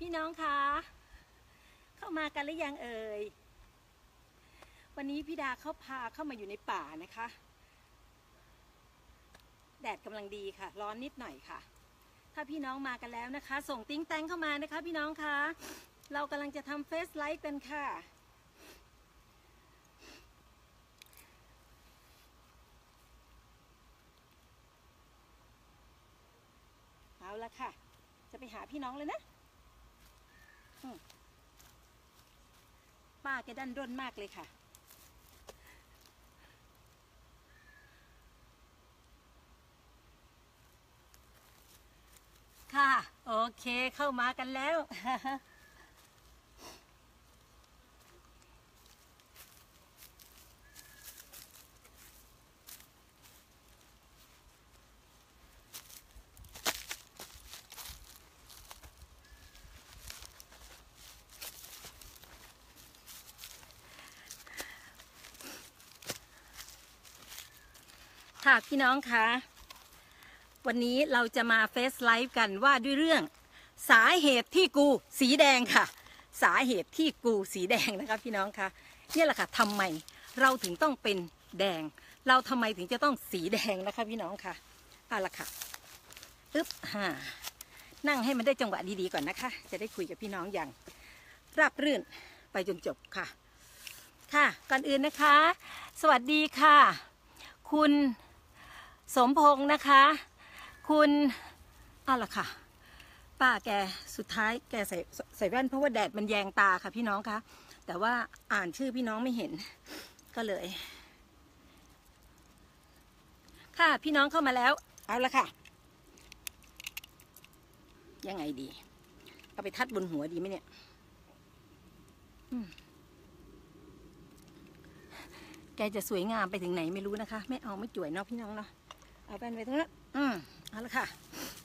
พี่น้องคะเข้ามากันหรือยังเอ่ยวันนี้พี่ดาเขาพาเข้ามาอยู่ในป่านะคะแดดกำลังดีค่ะร้อนนิดหน่อยค่ะถ้าพี่น้องมากันแล้วนะคะส่งติ๊งแตงเข้ามานะคะพี่น้องคะเรากำลังจะทำเฟซไลฟ์กันค่ะเอาละค่ะจะไปหาพี่น้องเลยนะป้าแกดันด้นมากเลยค่ะค่ะโอเคเข้ามากันแล้วค่ะพี่น้องคะวันนี้เราจะมาเฟซไลฟ์กันว่าด้วยเรื่องสาเหตุที่กูสีแดงค่ะสาเหตุที่กูสีแดงนะคะพี่น้องคะนี่แหละค่ะทำไมเราถึงต้องเป็นแดงเราทำไมถึงจะต้องสีแดงนะคะพี่น้องค่ะเอาละค่ะนั่งให้มันได้จังหวะดีๆก่อนนะคะจะได้คุยกับพี่น้องอย่างราบรื่นไปจนจบค่ะค่ะก่อนอื่นนะคะสวัสดีค่ะคุณสมพงษ์นะคะคุณเอาล่ะค่ะป้าแกสุดท้ายแกใส่แว่นเพราะว่าแดดมันแยงตาค่ะพี่น้องคะแต่ว่าอ่านชื่อพี่น้องไม่เห็นก็เลยค่ะพี่น้องเข้ามาแล้วเอาละค่ะยังไงดีเอาไปทัดบนหัวดีไหมเนี่ยแกจะสวยงามไปถึงไหนไม่รู้นะคะไม่เอาไม่จ่วยเนาะพี่น้องเนาะเอาแว่นไปตรงนั้นเอาละค่ะ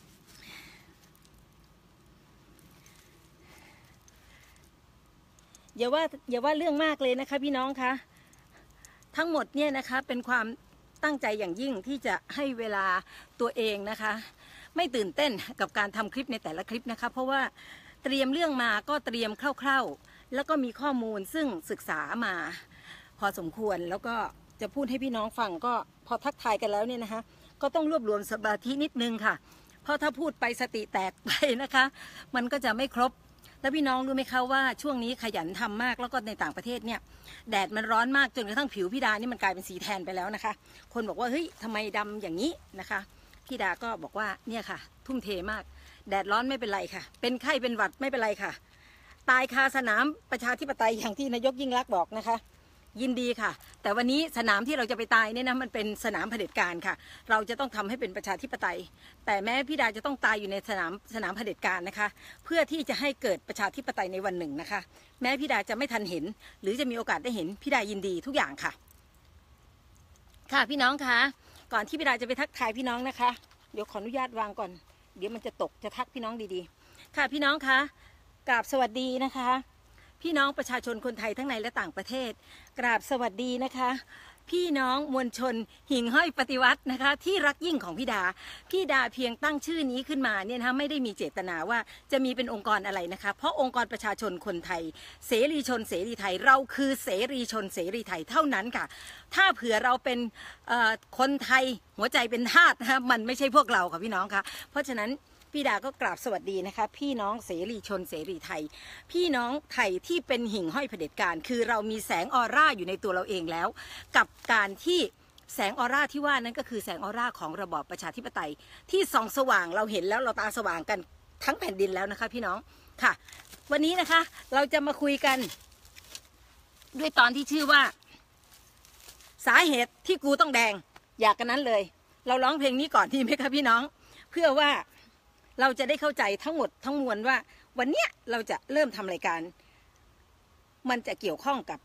อย่าว่าเรื่องมากเลยนะคะพี่น้องคะทั้งหมดเนี่ยนะคะเป็นความตั้งใจอย่างยิ่งที่จะให้เวลาตัวเองนะคะไม่ตื่นเต้นกับการทำคลิปในแต่ละคลิปนะคะเพราะว่าเตรียมเรื่องมาก็เตรียมคร่าวๆแล้วก็มีข้อมูลซึ่งศึกษามาพอสมควรแล้วก็จะพูดให้พี่น้องฟังก็พอทักทายกันแล้วเนี่ยนะคะก็ต้องรวบรวมสมาธินิดนึงค่ะเพราะถ้าพูดไปสติแตกไปนะคะมันก็จะไม่ครบแล้วพี่น้องรู้ไหมคะว่าช่วงนี้ขยันทำมากแล้วก็ในต่างประเทศเนี่ยแดดมันร้อนมากจนกระทั่งผิวพี่ดานี่มันกลายเป็นสีแทนไปแล้วนะคะคนบอกว่าเฮ้ยทำไมดำอย่างนี้นะคะพี่ดาก็บอกว่าเนี่ยค่ะทุ่มเทมากแดดร้อนไม่เป็นไรค่ะเป็นไข้เป็นหวัดไม่เป็นไรค่ะตายคาสนามประชาธิปไตยอย่างที่นายกยิ่งลักษณ์บอกนะคะยินดีค่ะแต่วันนี้สนามที่เราจะไปตายเนี่ยนะมันเป็นสนามเผด็จการค่ะเราจะต้องทำให้เป็นประชาธิปไตยแต่แม้พี่ดาจะต้องตายอยู่ในสนามเผด็จการนะคะเพื่อที่จะให้เกิดประชาธิปไตยในวันหนึ่งนะคะแม้พี่ดาจะไม่ทันเห็นหรือจะมีโอกาสได้เห็นพี่ดายินดีทุกอย่างค่ะค่ะพี่น้องคะก่อนที่พี่ดาจะไปทักทายพี่น้องนะคะเดี๋ยวขออนุญาตวางก่อนเดี๋ยวมันจะตกจะทักพี่น้องดีๆค่ะพี่น้องคะกราบสวัสดีนะคะพี่น้องประชาชนคนไทยทั้งในและต่างประเทศกราบสวัสดีนะคะพี่น้องมวลชนหิ่งห้อยปฏิวัตินะคะที่รักยิ่งของพี่ดาเพียงตั้งชื่อนี้ขึ้นมาเนี่ยนะคะไม่ได้มีเจตนาว่าจะมีเป็นองค์กรอะไรนะคะเพราะองค์กรประชาชนคนไทยเสรีชนเสรีไทยเราคือเสรีชนเสรีไทยเท่านั้นค่ะถ้าเผื่อเราเป็นคนไทยหัวใจเป็นทาสนะคะมันไม่ใช่พวกเราค่ะพี่น้องค่ะเพราะฉะนั้นพี่ดาก็กราบสวัสดีนะคะพี่น้องเสรีชนเสรีไทยพี่น้องไทยที่เป็นหิ่งห้อยเผด็จการคือเรามีแสงออร่าอยู่ในตัวเราเองแล้วกับการที่แสงออร่าที่ว่านั้นก็คือแสงออร่าของระบอบประชาธิปไตยที่ส่องสว่างเราเห็นแล้วเราตาสว่างกันทั้งแผ่นดินแล้วนะคะพี่น้องค่ะวันนี้นะคะเราจะมาคุยกันด้วยตอนที่ชื่อว่าสาเหตุที่กูต้องแดงอยากกันนั้นเลยเราร้องเพลงนี้ก่อนดีไหมคะพี่น้องเพื่อว่าเราจะได้เข้าใจทั้งหมดทั้งมวลว่าวันเนี้ยเราจะเริ่มทำรายการมันจะเกี่ยวข้องกับ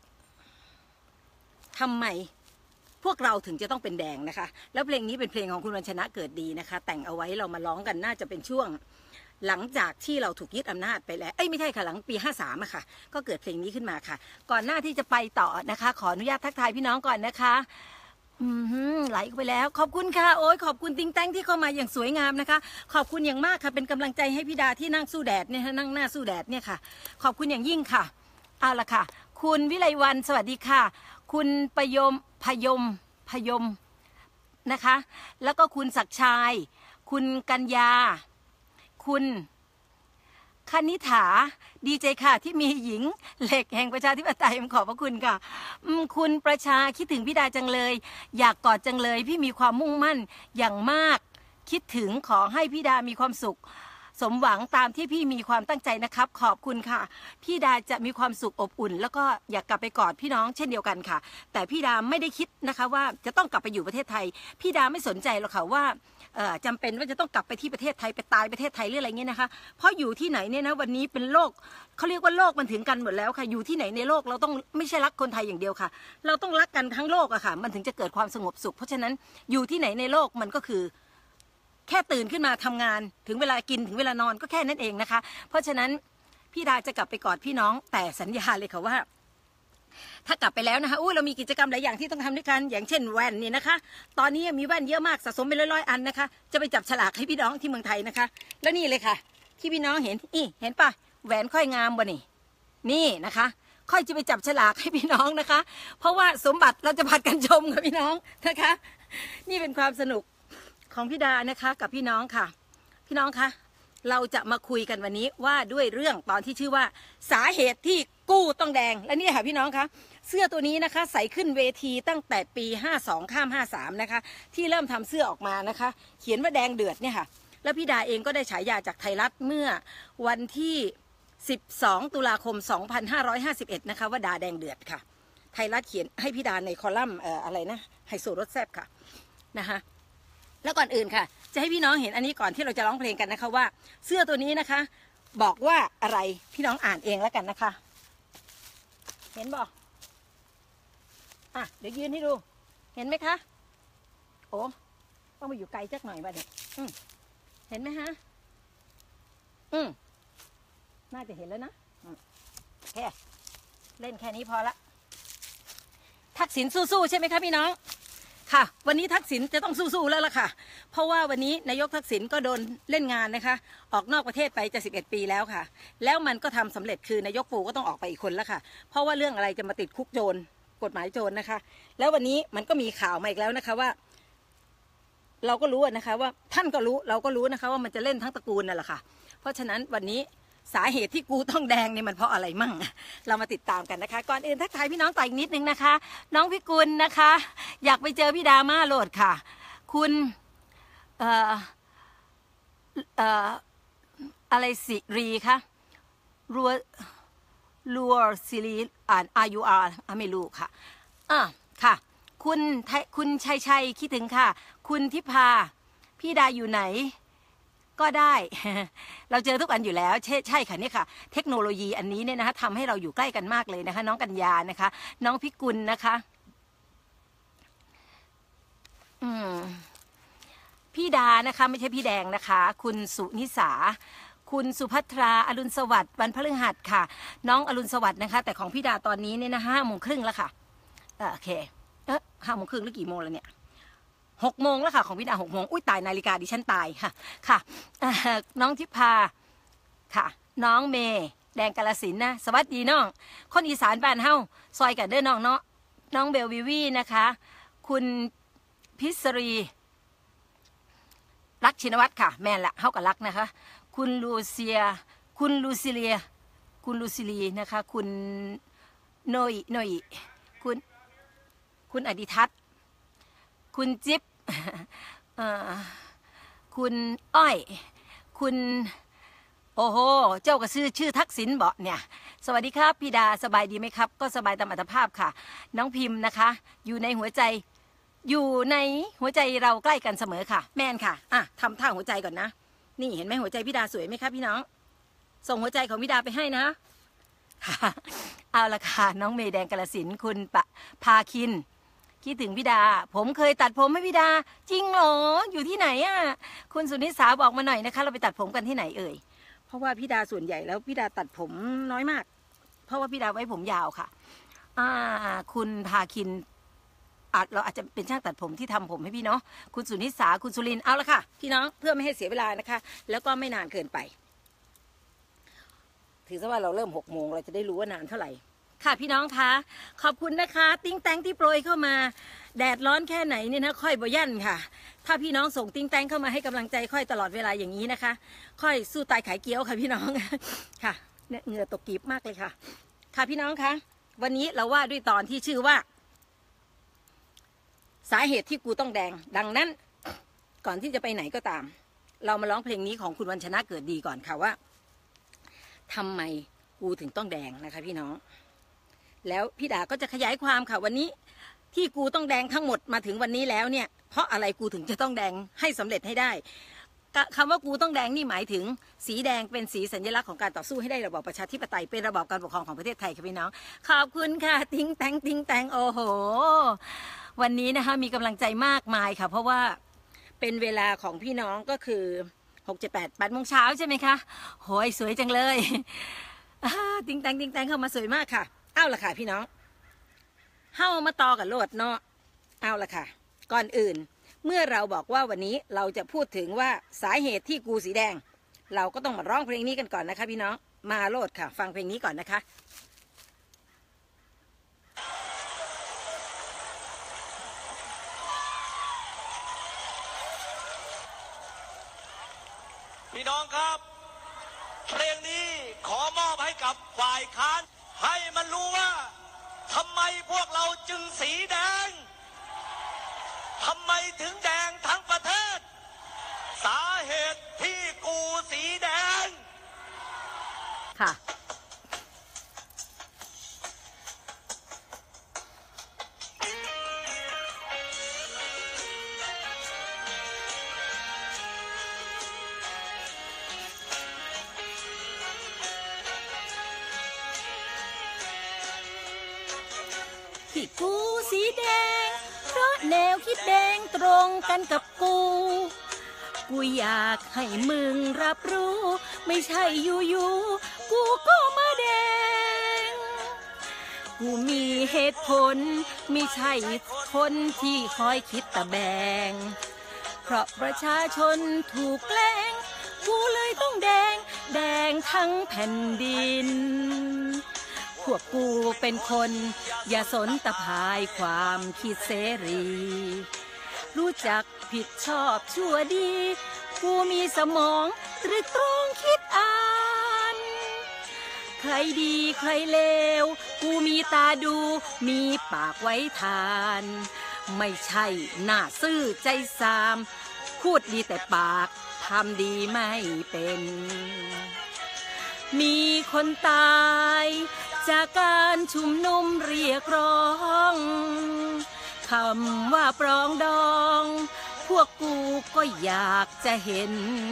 ทำไมพวกเราถึงจะต้องเป็นแดงนะคะแล้วเพลงนี้เป็นเพลงของคุณวรรณชนะเกิดดีนะคะแต่งเอาไว้เรามาร้องกันน่าจะเป็นช่วงหลังจากที่เราถูกยึดอำนาจไปแล้วไม่ใช่ค่ะหลังปี53อะค่ะก็เกิดเพลงนี้ขึ้นมาค่ะก่อนหน้าที่จะไปต่อนะคะขออนุญาตทักทายพี่น้องก่อนนะคะไหลไปแล้วขอบคุณค่ะโอ้ยขอบคุณติ๊งแต้งที่เข้ามาอย่างสวยงามนะคะขอบคุณอย่างมากค่ะเป็นกำลังใจให้พี่ดาที่นั่งสู้แดดเนี่ยนั่งหน้าสู้แดดเนี่ยค่ะขอบคุณอย่างยิ่งค่ะเอาละค่ะคุณวิไลวรรณสวัสดีค่ะคุณพยมนะคะแล้วก็คุณศักดิ์ชัยคุณกัญญาคุณคณิษฐาดีใจค่ะที่มีหญิงเหล็กแห่งประชาธิปไตยขอบพระคุณค่ะคุณประชาคิดถึงพี่ดาจังเลยอยากกอดจังเลยพี่มีความมุ่งมั่นอย่างมากคิดถึงขอให้พี่ดามีความสุขสมหวังตามที่พี่มีความตั้งใจนะครับขอบคุณค่ะพี่ดาจะมีความสุขอบอุ่นแล้วก็อยากกลับไปกอดพี่น้องเช่นเดียวกันค่ะแต่พี่ดาไม่ได้คิดนะคะว่าจะต้องกลับไปอยู่ประเทศไทยพี่ดาไม่สนใจหรอกค่ะว่าจำเป็นว่าจะต้องกลับไปที่ประเทศไทยไปตายประเทศไทยหรืออะไรเงี้ยนะคะเพราะอยู่ที่ไหนเนี่ยนะวันนี้เป็นโลกเขาเรียกว่าโลกมันถึงกันหมดแล้วค่ะอยู่ที่ไหนในโลกเราต้องไม่ใช่รักคนไทยอย่างเดียวค่ะเราต้องรักกันทั้งโลกอะค่ะมันถึงจะเกิดความสงบสุขเพราะฉะนั้นอยู่ที่ไหนในโลกมันก็คือแค่ตื่นขึ้นมาทำงานถึงเวลากินถึงเวลานอนก็แค่นั้นเองนะคะเพราะฉะนั้นพี่ดาจะกลับไปกอดพี่น้องแต่สัญญาเลยค่ะว่าถ้ากลับไปแล้วนะคะเรามีกิจกรรมหลายอย่างที่ต้องทำด้วยกันอย่างเช่นแว่นนี่นะคะตอนนี้มีแว่นเยอะมากสะสมเป็นร้อยๆอันนะคะจะไปจับฉลากให้พี่น้องที่เมืองไทยนะคะแล้วนี่เลยค่ะที่พี่น้องเห็นเห็นปะแหวนค่อยงามบ่นี่นะคะค่อยจะไปจับฉลากให้พี่น้องนะคะเพราะว่าสมบัติเราจะผัดกันชมค่ะพี่น้องนะคะนี่เป็นความสนุกของพี่ดานะคะกับพี่น้องค่ะพี่น้องคะเราจะมาคุยกันวันนี้ว่าด้วยเรื่องตอนที่ชื่อว่าสาเหตุที่กู้ต้องแดงและนี่ค่ะพี่น้องคะเสื้อตัวนี้นะคะใส่ขึ้นเวทีตั้งแต่ปี52ข้าม53นะคะที่เริ่มทำเสื้อออกมานะคะเขียนว่าแดงเดือดเนี่ยค่ะแล้วพี่ดาเองก็ได้ฉายาจากไทยรัฐเมื่อวันที่12ตุลาคม2551นะคะว่าดาแดงเดือดค่ะไทยรัฐเขียนให้พี่ดาในคอลัมน์อะไรนะไฮโซรสแซ่บค่ะนะคะแล้วก่อนอื่นค่ะจะให้พี่น้องเห็นอันนี้ก่อนที่เราจะร้องเพลงกันนะคะว่าเสื้อตัวนี้นะคะบอกว่าอะไรพี่น้องอ่านเองแล้วกันนะคะเห็นบอกเดี๋ยวยืนให้ดูเห็นไหมคะโอ้ต้องไปอยู่ไกลจักหน่อยบ้างเนี่ยเห็นไหมฮะน่าจะเห็นแล้วนะแค่เล่นแค่นี้พอละทักษิณสู้ๆใช่ไหมคะพี่น้องค่ะวันนี้ทักษิณจะต้องสู้ๆแล้วล่ะค่ะเพราะว่าวันนี้นายกทักษิณก็โดนเล่นงานนะคะออกนอกประเทศไปจะ11 ปีแล้วค่ะแล้วมันก็ทำสำเร็จคือนายกปู่ก็ต้องออกไปอีกคนแล้วค่ะเพราะว่าเรื่องอะไรจะมาติดคุกโจรกฎหมายโจรนะคะแล้ววันนี้มันก็มีข่าวมาอีกแล้วนะคะว่าเราก็รู้นะคะว่าท่านก็รู้เราก็รู้นะคะว่ามันจะเล่นทั้งตระกูลนั่นแหละค่ะเพราะฉะนั้นวันนี้สาเหตุที่กูต้องแดงเนี่ยมันเพราะอะไรมั่งเรามาติดตามกันนะคะก่อนอื่นทักทายพี่น้องต่ออีกนิดนึงนะคะน้องพิกุลนะคะอยากไปเจอพี่ดาม่าโหลดค่ะคุณอะไรสิรีคะรัวซิรีอ่าน RUR ไม่รู้ค่ะค่ะคุณชัยคิดถึงค่ะคุณทิพาพี่ดาอยู่ไหนก็ได้ เราเจอทุกอันอยู่แล้วใช่ค่ะนี่ค่ะเทคโนโลยีอันนี้เนี่ยนะคะทำให้เราอยู่ใกล้กันมากเลยนะคะน้องกัญญานะคะน้องพิกุลนะคะพี่ดานะคะไม่ใช่พี่แดงนะคะคุณสุนิสาคุณสุภัทราอรุณสวัสดิ์วันพฤหัสค่ะน้องอรุณสวัสดิ์นะคะแต่ของพี่ดาตอนนี้เนี่ยนะ5:30แล้วค่ะโอเค5:30หรือกี่โมงแล้วเนี่ย6:00แล้วค่ะของพี่ดา6:00อุ้ยตายนาฬิกาดิฉันตายค่ะน้องทิพาค่ะน้องเมย์แดงกาฬสินธุ์นะสวัสดีน้องคนอีสานบ้านเฮาซอยกันเด้อน้องเนาะน้องเบลวิวีนะคะคุณพิศรีรักชินวัตรค่ะแม่นละเฮากับรักนะคะคุณลูซิลีนะคะคุณโนยคุณอดิทัศน์คุณจิ๊บคุณอ้อยคุณโอ้โหเจ้าก็ชื่อทักษิณเบาะเนี่ยสวัสดีครับพี่ดาสบายดีไหมครับก็สบายตามอัตภาพค่ะน้องพิมพ์นะคะอยู่ในหัวใจเราใกล้กันเสมอค่ะแม่นค่ะทำท่าหัวใจก่อนนะนี่เห็นไหมหัวใจพี่ดาสวยไหมคะพี่น้องส่งหัวใจของพี่ดาไปให้นะเอาละค่ะน้องเมย์แดงกาฬสินธุ์คุณพาคินคิดถึงพี่ดาผมเคยตัดผมให้พี่ดาจริงเหรออยู่ที่ไหนคุณสุนิสาบอกมาหน่อยนะคะเราไปตัดผมกันที่ไหนเอ่ยเพราะว่าพี่ดาส่วนใหญ่แล้วพี่ดาตัดผมน้อยมากเพราะว่าพี่ดาไว้ผมยาวค่ะคุณพาคินเราอาจจะเป็นช่างตัดผมที่ทำผมให้พี่เนาะคุณสุนิสาคุณสุรินทร์เอาละค่ะพี่น้องเพื่อไม่ให้เสียเวลานะคะแล้วก็ไม่นานเกินไปถือซะว่าเราเริ่ม6 โมงเราจะได้รู้ว่านานเท่าไหร่ค่ะพี่น้องคะขอบคุณนะคะติ้งแตงที่โปรยเข้ามาแดดร้อนแค่ไหนเนี่ยนะค่อยบ่ยั่นค่ะถ้าพี่น้องส่งติ้งแตงเข้ามาให้กำลังใจค่อยตลอดเวลาอย่างนี้นะคะค่อยสู้ตายขายเกี๊ยวค่ะพี่น้องค่ะเนี่ยเหงื่อตกกีบมากเลยค่ะค่ะพี่น้องคะวันนี้เราว่าด้วยตอนที่ชื่อว่าสาเหตุที่กูต้องแดงดังนั้นก่อนที่จะไปไหนก็ตามเรามาร้องเพลงนี้ของคุณวันชนะเกิดดีก่อนค่ะว่าทำไมกูถึงต้องแดงนะคะพี่น้องแล้วพี่ดาก็จะขยายความค่ะวันนี้ที่กูต้องแดงทั้งหมดมาถึงวันนี้แล้วเนี่ยเพราะอะไรกูถึงจะต้องแดงให้สำเร็จให้ได้คำว่ากูต้องแดงนี่หมายถึงสีแดงเป็นสีสัญลักษณ์ของการต่อสู้ให้ได้ระบอบประชาธิปไตยเป็นระบอบการปกครองของประเทศไทยค่ะพี่น้องขอบคุณค่ะติ้งแตงติ้งแตงโอ้โหวันนี้นะคะมีกำลังใจมากมายค่ะเพราะว่าเป็นเวลาของพี่น้องก็คือ6 7 8 8 โมงเช้าใช่ไหมคะโหยสวยจังเลยติ้งแตงติ้งแตงเข้ามาสวยมากค่ะเอาละค่ะพี่น้องเข้ามาต่อกับโลดเนาะเอาละค่ะก่อนอื่นเมื่อเราบอกว่าวันนี้เราจะพูดถึงว่าสาเหตุที่กูสีแดงเราก็ต้องมาร้องเพลงนี้กันก่อนนะคะพี่น้องมาโลดค่ะฟังเพลงนี้ก่อนนะคะพี่น้องครับเพลงนี้ขอมอบให้กับฝ่ายค้านให้มันรู้ว่าทำไมพวกเราจึงสีแดงทำไมถึงแดงทั้งประเทศสาเหตุที่กูสีแดงค่ะที่กูสีแดงเพราะแนวคิดแดงตรงกันกับกูอยากให้มึงรับรู้ไม่ใช่อยู่ๆกูก็มาแดงกูมีเหตุผลไม่ใช่คนที่คอยคิดตะแบงเพราะประชาชนถูกแกล้งกูเลยต้องแดงทั้งแผ่นดินพวกกูเป็นคนอย่าสนตะพายความคิดเสรีรู้จักผิดชอบชั่วดีกูมีสมองตรึกตรองคิดอ่านใครดีใครเลวกูมีตาดูมีปากไว้ทานไม่ใช่หน้าซื่อใจซามพูดดีแต่ปากทำดีไม่เป็นมีคนตายจากการชุมนุมเรียกร้องคำว่าปรองดองพวกกูก็อยากจะเห็น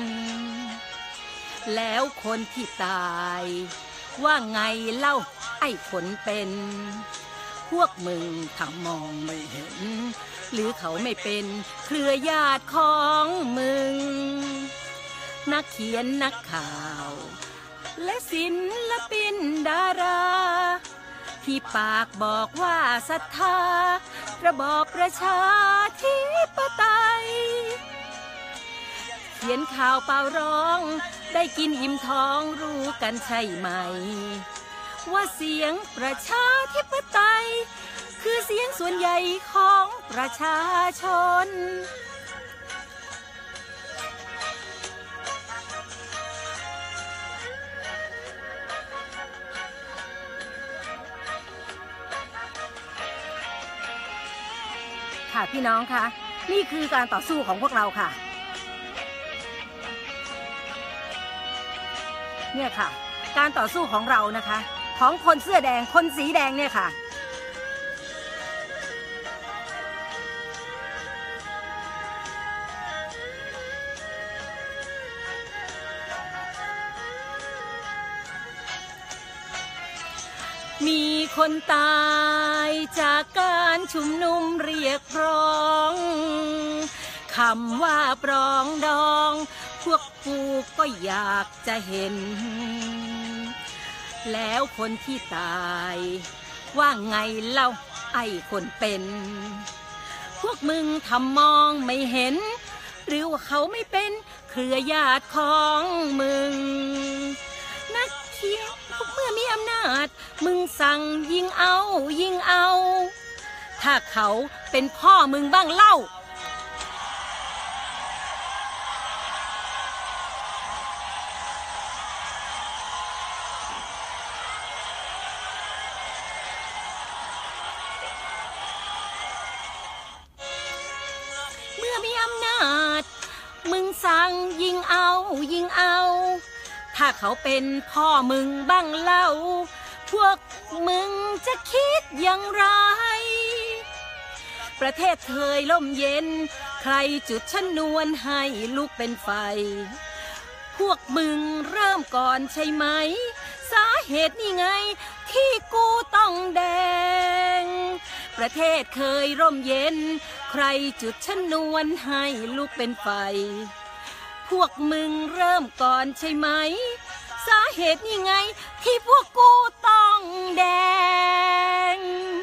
แล้วคนที่ตายว่าไงเล่าไอ้คนเป็นพวกมึงทำมองไม่เห็นหรือเขาไม่เป็นเครือญาติของมึงนักเขียนนักข่าวและศิลปินดาราที่ปากบอกว่าศรัทธาระบอบประชาธิปไตยเขียนข่าวเปล่าร้องได้กินอิ่มท้องรู้กันใช่ไหมว่าเสียงประชาธิปไตยคือเสียงส่วนใหญ่ของประชาชนค่ะพี่น้องคะนี่คือการต่อสู้ของพวกเราค่ะเนี่ยค่ะการต่อสู้ของเรานะคะของคนเสื้อแดงคนสีแดงเนี่ยค่ะมีคนตายจากการชุมนุมเรียกร้องคำว่าปรองดองพวกกูก็อยากจะเห็นแล้วคนที่ตายว่าไงเล่าไอ้คนเป็นพวกมึงทำมองไม่เห็นหรือว่าเขาไม่เป็นเครือญาติของมึงนักเที่ยวเมื่อมีอำนาจมึงสั่งยิงเอายิงเอาถ้าเขาเป็นพ่อมึงบ้างเล่าเมื่อมีอำนาจมึงสั่งยิงเอายิงเอาถ้าเขาเป็นพ่อมึงบ้างเล่าพวกมึงจะคิดอย่างไรประเทศเคยร่มเย็นใครจุดชนวนให้ลุกเป็นไฟพวกมึงเริ่มก่อนใช่ไหมสาเหตุนี่ไงที่กูต้องแดงประเทศเคยร่มเย็นใครจุดชนวนให้ลุกเป็นไฟพวกมึงเริ่มก่อนใช่ไหมสาเหตุนี่ไงที่พวกกูต้องแดง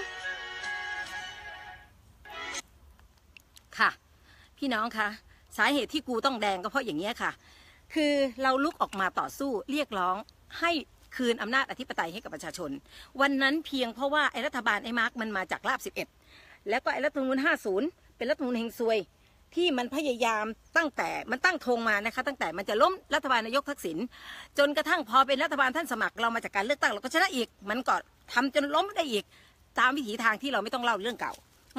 ค่ะพี่น้องคะสาเหตุที่กูต้องแดงก็เพราะอย่างนี้ค่ะคือเราลุกออกมาต่อสู้เรียกร้องให้คืนอำนาจอธิปไตยให้กับประชาชนวันนั้นเพียงเพราะว่าไอ้รัฐบาลไอ้มาร์กมันมาจากราบ11แล้วก็ไอ้รัฐธรรมนูญ50เป็นรัฐธรรมนูญเฮงซวยที่มันพยายามตั้งแต่มันตั้งธงมานะคะตั้งแต่มันจะล้มรัฐบาลนายกทักษิณจนกระทั่งพอเป็นรัฐบาลท่านสมัครเรามาจากการเลือกตั้งเราก็ชนะอีกมันก็ทำจนล้มได้อีกตามวิถีทางที่เราไม่ต้องเล่าเรื่องเก่า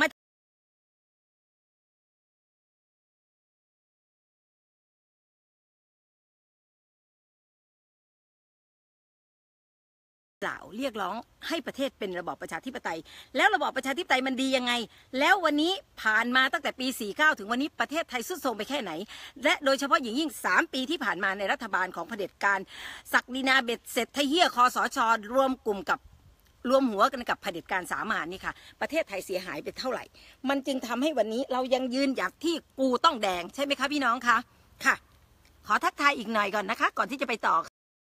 เรียกร้องให้ประเทศเป็นระบอบประชาธิปไตยแล้วระบอบประชาธิปไตยมันดียังไงแล้ววันนี้ผ่านมาตั้งแต่ปี49ถึงวันนี้ประเทศไทยทรุดโทรมไปแค่ไหนและโดยเฉพาะอย่างยิ่ง3ปีที่ผ่านมาในรัฐบาลของเผด็จการศักดินาเบ็ดเสร็จทะเหี้ยคสช.รวมกลุ่มกับรวมหัวกันกับเผด็จการสามานนี่ค่ะประเทศไทยเสียหายไปเท่าไหร่มันจึงทำให้วันนี้เรายังยืนหยัดที่กูต้องแดงใช่ไหมคะพี่น้องคะค่ะขอทักทายอีกหน่อยก่อนนะคะก่อนที่จะไปต่อ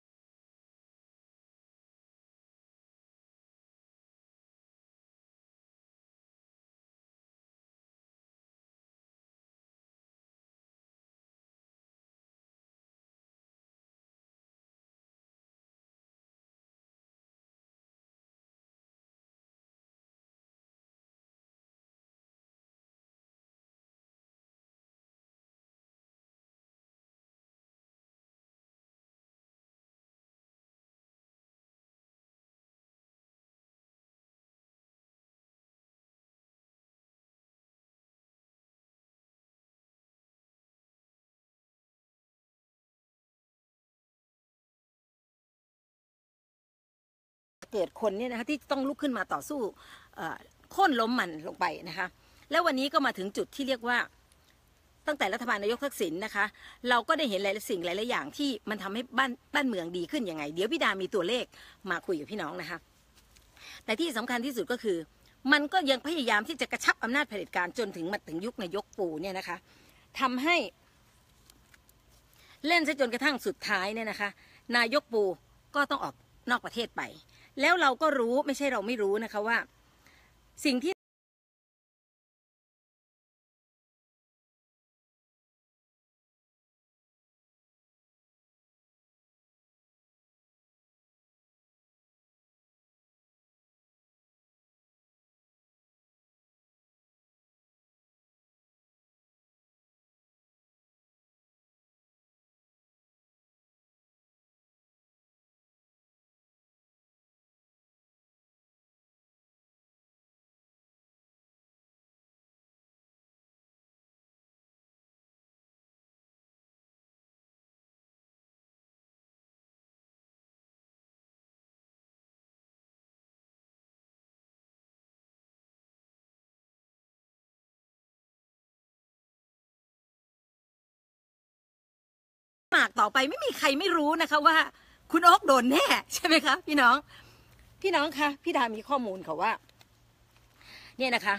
เกิดคนเนี่ยนะคะที่ต้องลุกขึ้นมาต่อสู้โค่นล้มมันลงไปนะคะแล้ววันนี้ก็มาถึงจุดที่เรียกว่าตั้งแต่รัฐบาลนายกทักษิณนะคะเราก็ได้เห็นหลายสิ่งหลายอย่างที่มันทำให้บ้านเมืองดีขึ้นยังไงเดี๋ยวพี่ดามีตัวเลขมาคุยกับพี่น้องนะคะแต่ที่สำคัญที่สุดก็คือมันก็ยังพยายามที่จะกระชับอำนาจเผด็จการจนถึงมาถึงยุคนายกปูเนี่ยนะคะทำให้เล่นซะจนกระทั่งสุดท้ายเนี่ยนะคะนายกปูก็ต้องออกนอกประเทศไปแล้วเราก็รู้ไม่ใช่เราไม่รู้นะคะว่าสิ่งที่หมากต่อไปไม่มีใครไม่รู้นะคะว่าคุณโอ๊คโดนแน่ใช่ไหมคะพี่น้องคะพี่ดามีข้อมูลค่ะว่าเนี่ยนะคะ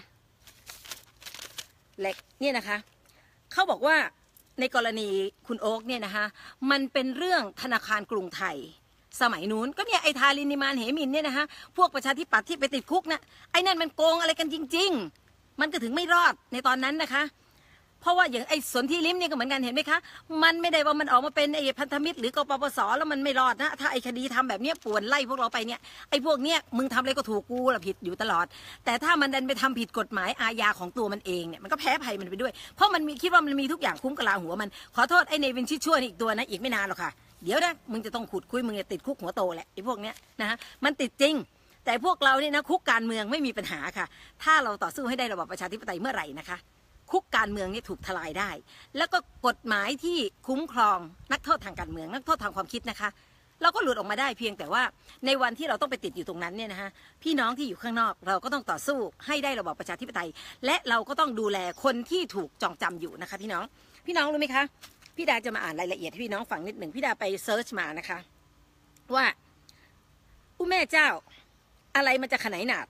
เล็กเนี่ยนะคะเขาบอกว่าในกรณีคุณโอ๊คเนี่ยนะคะมันเป็นเรื่องธนาคารกรุงไทยสมัยนู้นก็เนี่ยไอ้ทารินิมานเหมินเนี่ยนะคะพวกประชาธิปัตย์ที่ไปติดคุกนะไอ้นั่นมันโกงอะไรกันจริงๆมันก็ถึงไม่รอดในตอนนั้นนะคะเพราะว่าอย่างไอ้สนธิลิ้มเนี่ยก็เหมือนกันเห็นไหมคะมันไม่ได้ว่ามันออกมาเป็นไอ้พันธมิตรหรือกปปสแล้วมันไม่รอดนะถ้าไอ้คดีทำแบบเนี้ยป่วนไล่พวกเราไปเนี่ยไอ้พวกเนี้ยมึงทำอะไรก็ถูกกูละผิดอยู่ตลอดแต่ถ้ามันดันไปทำผิดกฎหมายอาญาของตัวมันเองเนี่ยมันก็แพ้ภัยมันไปด้วยเพราะมันมีคิดว่ามันมีทุกอย่างคุ้มกะลาหัวมันขอโทษไอ้เนวินชิดชั่วนี่อีกตัวนะอีกไม่นานหรอกค่ะเดี๋ยวนะมึงจะต้องขุดคุยมึงจะติดคุกหัวโตแหละไอ้พวกเนี้ยนะฮะมันติดจริงแต่พวกเราเนี่ยนะคุกการเมืองไม่มีปัญหาค่ะถ้าเราต่อสู้ให้ได้ระบอบประชาธิปไตยเมื่อไหร่นะคะคุกการเมืองนี่ถูกทลายได้แล้วก็กฎหมายที่คุ้มครองนักโทษทางการเมืองนักโทษทางความคิดนะคะเราก็หลุดออกมาได้เพียงแต่ว่าในวันที่เราต้องไปติดอยู่ตรงนั้นเนี่ยนะคะพี่น้องที่อยู่ข้างนอกเราก็ต้องต่อสู้ให้ได้ระบอบประชาธิปไตยและเราก็ต้องดูแลคนที่ถูกจองจำอยู่นะคะพี่น้องรู้ไหมคะพี่ดาจะมาอ่านรายละเอียดให้พี่น้องฟังนิดหนึ่งพี่ดาไปเซิร์ชมานะคะว่าแม่เจ้าอะไรมันจะขนาดหนาด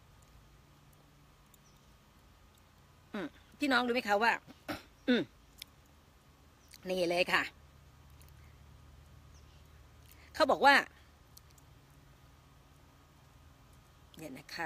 พี่น้องรู้ไหมคะว่านี่เลยค่ะเขาบอกว่าเนี่ยนะคะ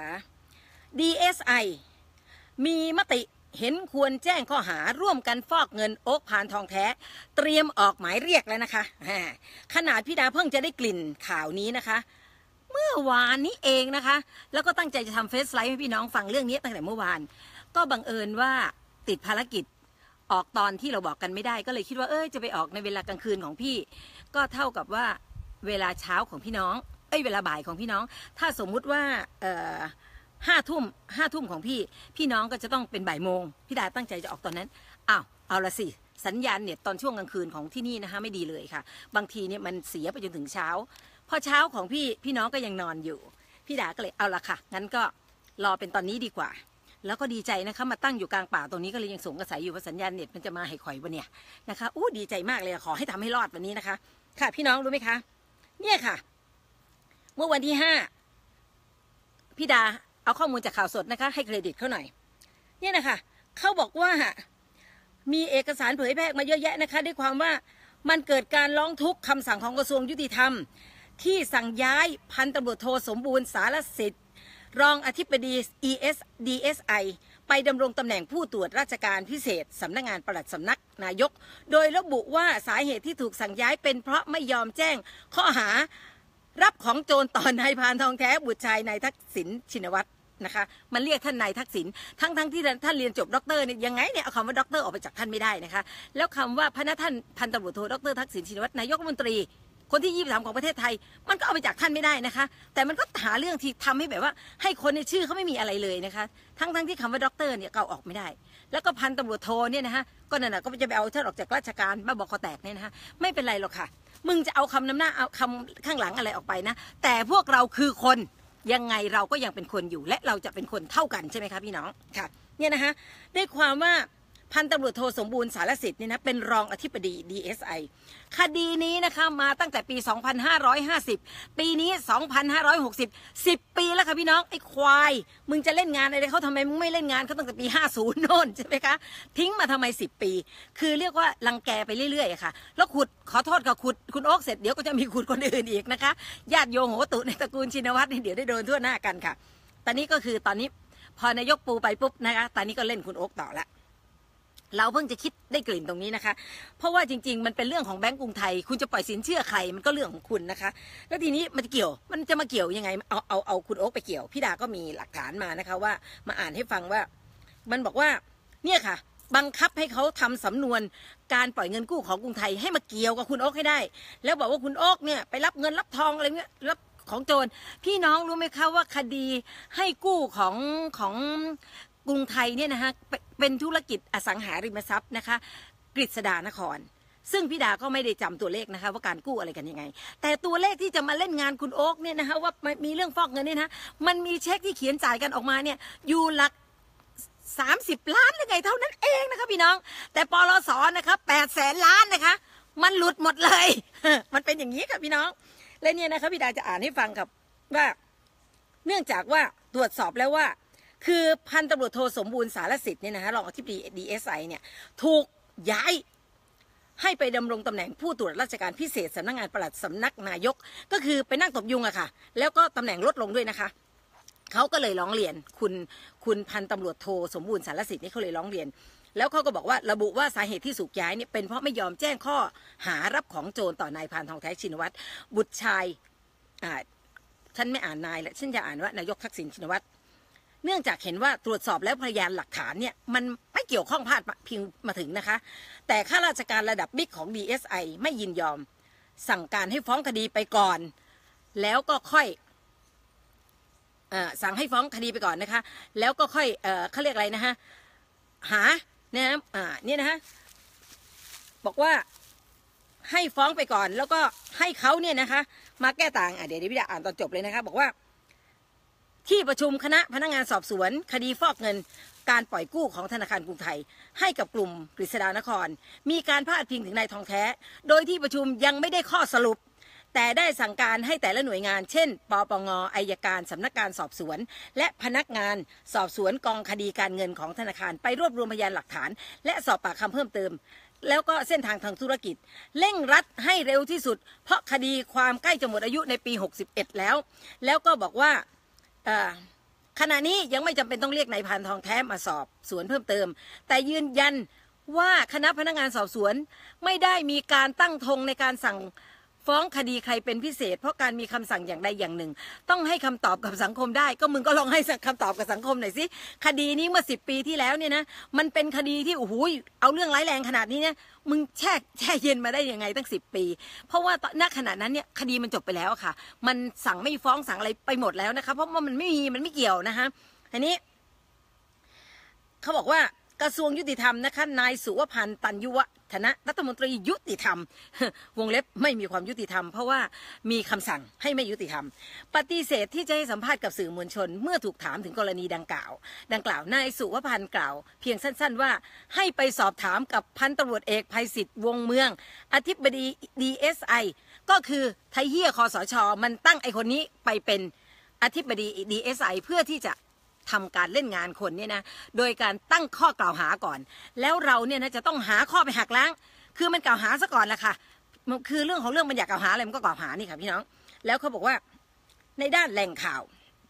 DSI มีมติเห็นควรแจ้งข้อหาร่วมกันฟอกเงินโอ๊คพานทองแท้เตรียมออกหมายเรียกแล้วนะคะขนาดพี่ดาเพิ่งจะได้กลิ่นข่าวนี้นะคะเมื่อวานนี้เองนะคะแล้วก็ตั้งใจจะทำเฟซไลฟ์ให้พี่น้องฟังเรื่องนี้ตั้งแต่เมื่อวานก็บังเอิญว่าติดภารกิจออกตอนที่เราบอกกันไม่ได้ก็เลยคิดว่าจะไปออกในเวลากลางคืนของพี่ก็เท่ากับว่าเวลาเช้าของพี่น้องเวลาบ่ายของพี่น้องถ้าสมมุติว่า5 ทุ่มของพี่น้องก็จะต้องเป็นบ่ายโมงพี่ดาตั้งใจจะออกตอนนั้นเอาละสิสัญญาณเน็ตตอนช่วงกลางคืนของที่นี่นะคะไม่ดีเลยค่ะบางทีเนี่ยมันเสียไปจนถึงเช้าพอเช้าของพี่น้องก็ยังนอนอยู่พี่ดาก็เลยเอาละค่ะงั้นก็รอเป็นตอนนี้ดีกว่าแล้วก็ดีใจนะคะมาตั้งอยู่กลางป่าตรงนี้ก็เลยยังสงสัยอยู่ว่าสัญญาณเน็ตมันจะมาให้ข่อยวันเนี่ยนะคะดีใจมากเลยขอให้ทำให้รอดวันนี้นะคะค่ะพี่น้องรู้ไหมคะเนี่ยค่ะเมื่อวันที่5พี่ดาเอาข้อมูลจากข่าวสดนะคะให้เครดิตเขาหน่อยเนี่ยนะคะเขาบอกว่ามีเอกสารเผยแพร่มาเยอะแยะนะคะด้วยความว่ามันเกิดการร้องทุกข์คำสั่งของกระทรวงยุติธรรมที่สั่งย้ายพันตำรวจโทสมบูรณ์สารสิทธิ์รองอธิบดี DSI ไปดำรงตำแหน่งผู้ตรวจราชการพิเศษสำนักงานปลัดสำนักนายกโดยระบุว่าสาเหตุที่ถูกสั่งย้ายเป็นเพราะไม่ยอมแจ้งข้อหารับของโจรต่อนายพานทองแท้บุตรชายนายทักษิณชินวัตรนะคะมันเรียกท่านนายทักษิณทั้งที่ท่านเรียนจบด็อกเตอร์เนี่ยยังไงเนี่ยเอาคำว่าด็อกเตอร์ออกไปจากท่านไม่ได้นะคะแล้วคำว่าพระท่านพันตำรวจโทด็อกเตอร์ทักษิณชินวัตรนายกรัฐมนตรีคนที่23ของประเทศไทยมันก็เอาไปจากท่านไม่ได้นะคะแต่มันก็หาเรื่องที่ทำให้แบบว่าให้คนในชื่อเขาไม่มีอะไรเลยนะคะทั้งที่คำว่าด็อกเตอร์เนี่ยเก่าออกไม่ได้แล้วก็พันตำรวจโทเนี่ยนะคะก็นั่นก็จะไปเอาท่านออกจากราชการบ้าบอคอแตกเนี่ยนะคะไม่เป็นไรหรอกค่ะมึงจะเอาคำนำหน้าเอาคำข้างหลังอะไรออกไปนะแต่พวกเราคือคนยังไงเราก็ยังเป็นคนอยู่และเราจะเป็นคนเท่ากันใช่ไหมคะพี่น้องค่ะเนี่ยนะคะได้ความว่าพันตำรวจโทสมบูรณ์สารสิทธิ์เนี่ยนะเป็นรองอธิบดี DSI คดีนี้นะคะมาตั้งแต่ปี 2550 ปีนี้2560 10 ปีแล้วค่ะพี่น้องไอ้ควายมึงจะเล่นงานอะไรเขาทำไมมึงไม่เล่นงานเขาตั้งแต่ปี50โน่นใช่ไหมคะทิ้งมาทำไม10 ปีคือเรียกว่ารังแกไปเรื่อยๆค่ะแล้วขุดขอโทษกับขุดคุณโอ๊คเสร็จเดี๋ยวก็จะมีขุดคนอื่นอีกนะคะญาติโยงโหตุในตระกูลชินวัตรเดี๋ยวได้โดนทั่วหน้ากันค่ะตอนนี้ก็คือตอนนี้พอนายกปูไปปุ๊บนะคะตอนนี้ก็เล่นคุณโอ๊คต่อละเราเพิ่งจะคิดได้กลิ่นตรงนี้นะคะเพราะว่าจริงๆมันเป็นเรื่องของแบงก์กรุงไทยคุณจะปล่อยสินเชื่อใครมันก็เรื่องของคุณนะคะแล้วทีนี้มันจะมาเกี่ยวยังไงเอาคุณโอ๊คไปเกี่ยวพี่ดาก็มีหลักฐานมานะคะว่ามาอ่านให้ฟังว่ามันบอกว่าเนี่ยค่ะบังคับให้เขาทำสำนวนการปล่อยเงินกู้ของกรุงไทยให้มาเกี่ยวกับคุณโอ๊คให้ได้แล้วบอกว่าคุณโอ๊คเนี่ยไปรับเงินรับทองอะไรเงี้ยรับของโจรพี่น้องรู้ไหมคะว่าคดีให้กู้ของกรุงไทยเนี่ยนะคะเป็นธุรกิจอสังหาริมทรัพย์นะคะกฤษดานครซึ่งพี่ดาก็ไม่ได้จำตัวเลขนะคะว่าการกู้อะไรกันยังไงแต่ตัวเลขที่จะมาเล่นงานคุณโอ๊คเนี่ยนะคะว่ามีเรื่องฟอกเงินเนี่ยนะมันมีเช็คที่เขียนจ่ายกันออกมาเนี่ยอยู่หลัก30 ล้านหรือไงเท่านั้นเองนะคะพี่น้องแต่ปลสนะคะ800,000 ล้านนะคะมันหลุดหมดเลยมันเป็นอย่างนี้ค่ะพี่น้องและเนี่ยนะคะพี่ดาจะอ่านให้ฟังครับว่าเนื่องจากว่าตรวจสอบแล้วว่าคือพันตำรวจโทสมบูรณ์สารสิทธิ์เนี่ยนะคะรองอธิบดี DSI เนี่ยถูกย้ายให้ไปดำรงตำแหน่งผู้ตรวจราชการพิเศษสำนักงานปลัดสำนักนายกก็คือไปนั่งตบยุงอะค่ะแล้วก็ตำแหน่งลดลงด้วยนะคะเขาก็เลยร้องเรียนคุณพันตำรวจโทสมบูรณ์สารสิทธิ์นี่เขาเลยร้องเรียนแล้วเขาก็บอกว่าระบุว่าสาเหตุที่ถูกย้ายเนี่ยเป็นเพราะไม่ยอมแจ้งข้อหารับของโจรต่อนายพานทองแท้ชินวัตรบุตรชายฉันไม่อ่านนายและฉันจะอ่านว่านายกทักษิณชินวัตรเนื่องจากเห็นว่าตรวจสอบแล้วพยานหลักฐานเนี่ยมันไม่เกี่ยวข้องพาดพิงมาถึงนะคะแต่ข้าราชการระดับบิ๊กของ DSI ไม่ยินยอมสั่งการให้ฟ้องคดีไปก่อนแล้วก็ค่อยสั่งให้ฟ้องคดีไปก่อนนะคะแล้วก็ค่อยเขาเรียกอะไรนะคะหาเนี่ยนะเนี่ยนะคะบอกว่าให้ฟ้องไปก่อนแล้วก็ให้เขาเนี่ยนะคะมาแก้ต่างเดี๋ยวพี่ดาอ่านตอนจบเลยนะคะบอกว่าที่ประชุมคณะพนักงานสอบสวนคดีฟอกเงินการปล่อยกู้ของธนาคารกรุงไทยให้กับกลุ่มกฤษฎานครมีการพาดพิงถึงนายทองแท้โดยที่ประชุมยังไม่ได้ข้อสรุปแต่ได้สั่งการให้แต่ละหน่วยงานเช่นปปงอัยการสำนักงานสอบสวนและพนักงานสอบสวนกองคดีการเงินของธนาคารไปรวบรวมพยานหลักฐานและสอบปากคำเพิ่มเติมแล้วก็เส้นทางทางธุรกิจเร่งรัดให้เร็วที่สุดเพราะคดีความใกล้จะหมดอายุในปี61แล้วก็บอกว่าขณะนี้ยังไม่จำเป็นต้องเรียกนายพานทองแท้มาสอบสวนเพิ่มเติมแต่ยืนยันว่าคณะพนักงานสอบสวนไม่ได้มีการตั้งธงในการสั่งฟ้องคดีใครเป็นพิเศษเพราะการมีคำสั่งอย่างใดอย่างหนึ่งต้องให้คำตอบกับสังคมได้ก็มึงก็ลองให้คำตอบกับสังคมหน่อยสิคดีนี้เมื่อ10 ปีที่แล้วเนี่ยนะมันเป็นคดีที่โอ้โหเอาเรื่องร้ายแรงขนาดนี้เนี่ยมึงแช่เย็นมาได้ยังไงตั้ง10 ปีเพราะว่าณขณะนั้นเนี่ยคดีมันจบไปแล้วค่ะมันสั่งไม่ฟ้องสั่งอะไรไปหมดแล้วนะคะเพราะว่ามันไม่เกี่ยวนะคะอันนี้เขาบอกว่ากระทรวงยุติธรรมนะคะนายสุวพันธ์ตันยุวัฒนะรัฐมนตรียุติธรรมวงเล็บไม่มีความยุติธรรมเพราะว่ามีคำสั่งให้ไม่ยุติธรรมปฏิเสธที่จะให้สัมภาษณ์กับสื่อมวลชนเมื่อถูกถามถึงกรณีดังกล่าวนายสุวพันธ์กล่าวเพียงสั้นๆว่าให้ไปสอบถามกับพันตำรวจเอกไพศิษฐ์วงเมืองอธิบดี DSI ก็คือไทยเฮียคสช.มันตั้งไอคนนี้ไปเป็นอธิบดี DSI เพื่อที่จะทำการเล่นงานคนเนี่ยนะโดยการตั้งข้อกล่าวหาก่อนแล้วเราเนี่ยนะจะต้องหาข้อไปหักล้างคือมันกล่าวหาซะก่อนแหละค่ะคือเรื่องของเรื่องมันอยากกล่าวหาอะไรมันก็กล่าวหานี่ค่ะพี่น้องแล้วเขาบอกว่าในด้านแหล่งข่าว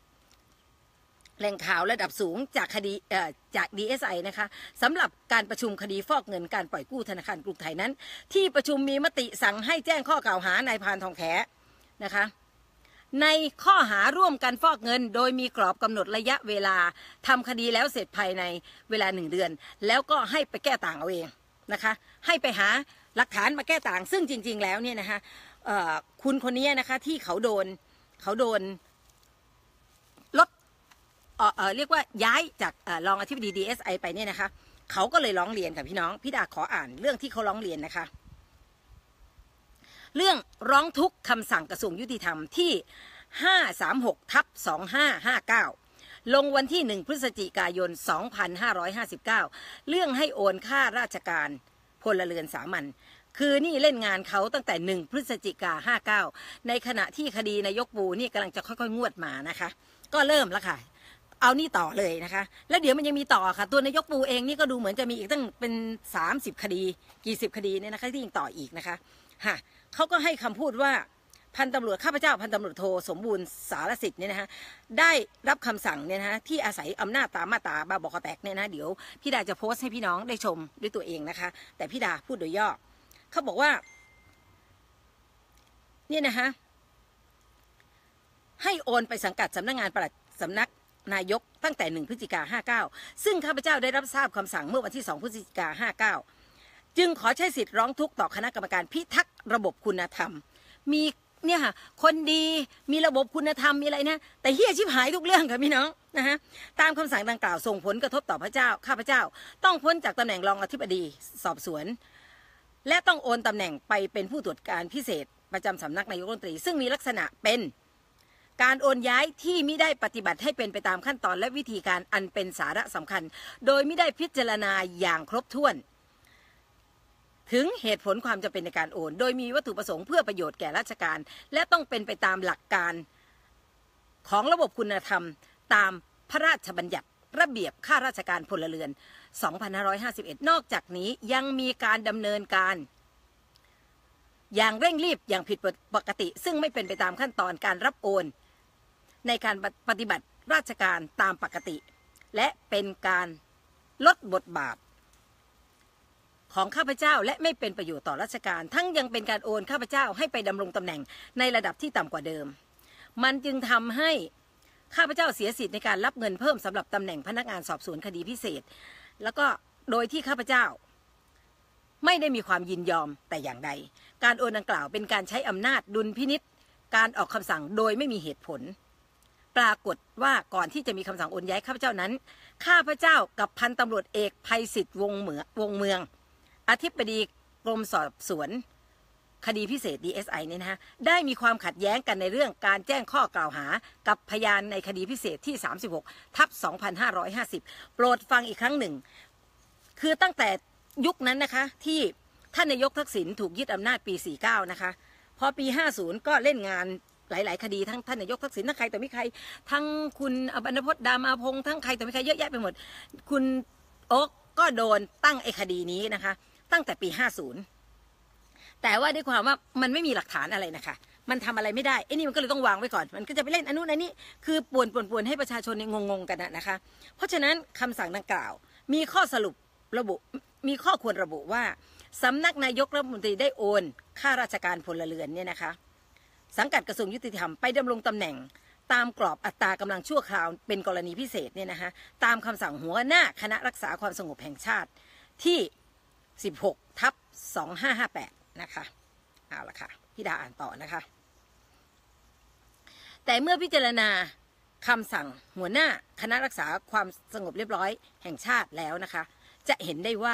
ระดับสูงจากคดีจาก DSI นะคะสำหรับการประชุมคดีฟอกเงินการปล่อยกู้ธนาคารกรุงไทยนั้นที่ประชุมมีมติสั่งให้แจ้งข้อกล่าวหานายพานทองแท้นะคะในข้อหาร่วมกันฟอกเงินโดยมีกรอบกำหนดระยะเวลาทำคดีแล้วเสร็จภายในเวลา1 เดือนแล้วก็ให้ไปแก้ต่างเอาเองนะคะให้ไปหาหลักฐานมาแก้ต่างซึ่งจริงๆแล้วเนี่ยนะคะคุณคนนี้นะคะที่เขาโดนลดเรียกว่าย้ายจากรองอธิบดี DSI ไปเนี่ยนะคะเขาก็เลยร้องเรียนค่ะพี่น้องพี่ดาขออ่านเรื่องที่เขาร้องเรียนนะคะเรื่องร้องทุกข์คำสั่งกระทรวงยุติธรรมที่536/2559ลงวันที่1 พฤศจิกายน 2559เรื่องให้โอนค่าราชการพลเรือนสามัญคือนี่เล่นงานเขาตั้งแต่1 พฤศจิกา59ในขณะที่คดีนายกปูนี่กำลังจะค่อยๆงวดมานะคะก็เริ่มแล้วค่ะเอานี่ต่อเลยนะคะแล้วเดี๋ยวมันยังมีต่อค่ะตัวนายกปูเองนี่ก็ดูเหมือนจะมีอีกตั้งเป็น30 คดีกี่สิบคดีเนี่ยนะคะที่ยังต่ออีกนะคะเขาก็ให้คำพูดว่าพันตำรวจข้าพเจ้าพันตำรวจโทสมบูรณ์สารสิทธิ์เนี่ยนะคะได้รับคำสั่งเนี่ยนะคะที่อาศัยอำนาจตามมาตราบาบกแตกเนี่ยนะเดี๋ยวพี่ดาจะโพสต์ให้พี่น้องได้ชมด้วยตัวเองนะคะแต่พี่ดาพูดโดยย่อเขาบอกว่าเนี่ยนะคะให้โอนไปสังกัดสำนักงานปลัดสำนักนายกตั้งแต่1 พฤศจิกา59ซึ่งข้าพเจ้าได้รับทราบคำสั่งเมื่อวันที่2 พฤศจิกา59จึงขอใช้สิทธิ์ร้องทุกข์ต่อคณะกรรมการพิทักษ์ระบบคุณธรรมมีเนี่ยค่ะคนดีมีระบบคุณธรรมมีอะไรนะแต่เฮี้ยชิบหายทุกเรื่องค่ะพี่น้องนะฮะตามคำสั่งดังกล่าวส่งผลกระทบต่อข้าพเจ้าต้องพ้นจากตำแหน่งรองอธิบดีสอบสวนและต้องโอนตำแหน่งไปเป็นผู้ตรวจการพิเศษประจำสำนักนายกรัฐมนตรีซึ่งมีลักษณะเป็นการโอนย้ายที่มิได้ปฏิบัติให้เป็นไปตามขั้นตอนและวิธีการอันเป็นสาระสำคัญโดยไม่ได้พิจารณาอย่างครบถ้วนถึงเหตุผลความจำเป็นในการโอนโดยมีวัตถุประสงค์เพื่อประโยชน์แก่ราชการและต้องเป็นไปตามหลักการของระบบคุณธรรมตามพระราชบัญญัติระเบียบข้าราชการพลเรือน2551นอกจากนี้ยังมีการดำเนินการอย่างเร่งรีบอย่างผิดปกติซึ่งไม่เป็นไปตามขั้นตอนการรับโอนในการปฏิบัติราชการตามปกติและเป็นการลดบทบาทของข้าพเจ้าและไม่เป็นประโยชน์ต่อราชการทั้งยังเป็นการโอนข้าพเจ้าให้ไปดำรงตำแหน่งในระดับที่ต่ำกว่าเดิมมันจึงทำให้ข้าพเจ้าเสียสิทธิ์ในการรับเงินเพิ่มสำหรับตำแหน่งพนักงานสอบสวนคดีพิเศษแล้วก็โดยที่ข้าพเจ้าไม่ได้มีความยินยอมแต่อย่างใดการโอนดังกล่าวเป็นการใช้อำนาจดุลพินิจการออกคำสั่งโดยไม่มีเหตุผลปรากฏว่าก่อนที่จะมีคำสั่งโอนย้ายข้าพเจ้านั้นข้าพเจ้ากับพันตำรวจเอกไพศิษฐ์วงเมืองอธิบดีกรมสอบสวนคดีพิเศษ DSI เนี่ยนะฮะได้มีความขัดแย้งกันในเรื่องการแจ้งข้อกล่าวหากับพยานในคดีพิเศษที่36/2550โปรดฟังอีกครั้งหนึ่งคือตั้งแต่ยุคนั้นนะคะที่ท่านนายกทักษิณถูกยึดอำนาจปี49นะคะพอปี50ก็เล่นงานหลายๆคดีทั้งท่านนายกทักษิณทั้งใครต่อมีใครทั้งคุณบรรณพจน์ดามาพงษ์ทั้งใครต่อมีใครเยอะแยะไปหมดคุณโอ๊กก็โดนตั้งไอ้คดีนี้นะคะตั้งแต่ปี50แต่ว่าด้วยความว่ามันไม่มีหลักฐานอะไรนะคะมันทำอะไรไม่ได้ไอ้นี่มันก็เลยต้องวางไว้ก่อนมันก็จะไปเล่นอันนู้นอันนี้คือป่วนให้ประชาชนงงกันนะคะเพราะฉะนั้นคำสั่งดังกล่าวมีข้อสรุประบุมีข้อควรระบุว่าสำนักนายกรัฐมนตรีได้โอนข้าราชการพลเรือนเนี่ยนะคะสังกัดกระทรวงยุติธรรมไปดำรงตำแหน่งตามกรอบอัตรากำลังชั่วคราวเป็นกรณีพิเศษเนี่ยนะคะตามคำสั่งหัวหน้าคณะรักษาความสงบแห่งชาติที่16/2558นะคะเอาละค่ะพี่ดาอ่านต่อนะคะแต่เมื่อพิจารณาคำสั่งหัวหน้าคณะรักษาความสงบเรียบร้อยแห่งชาติแล้วนะคะจะเห็นได้ว่า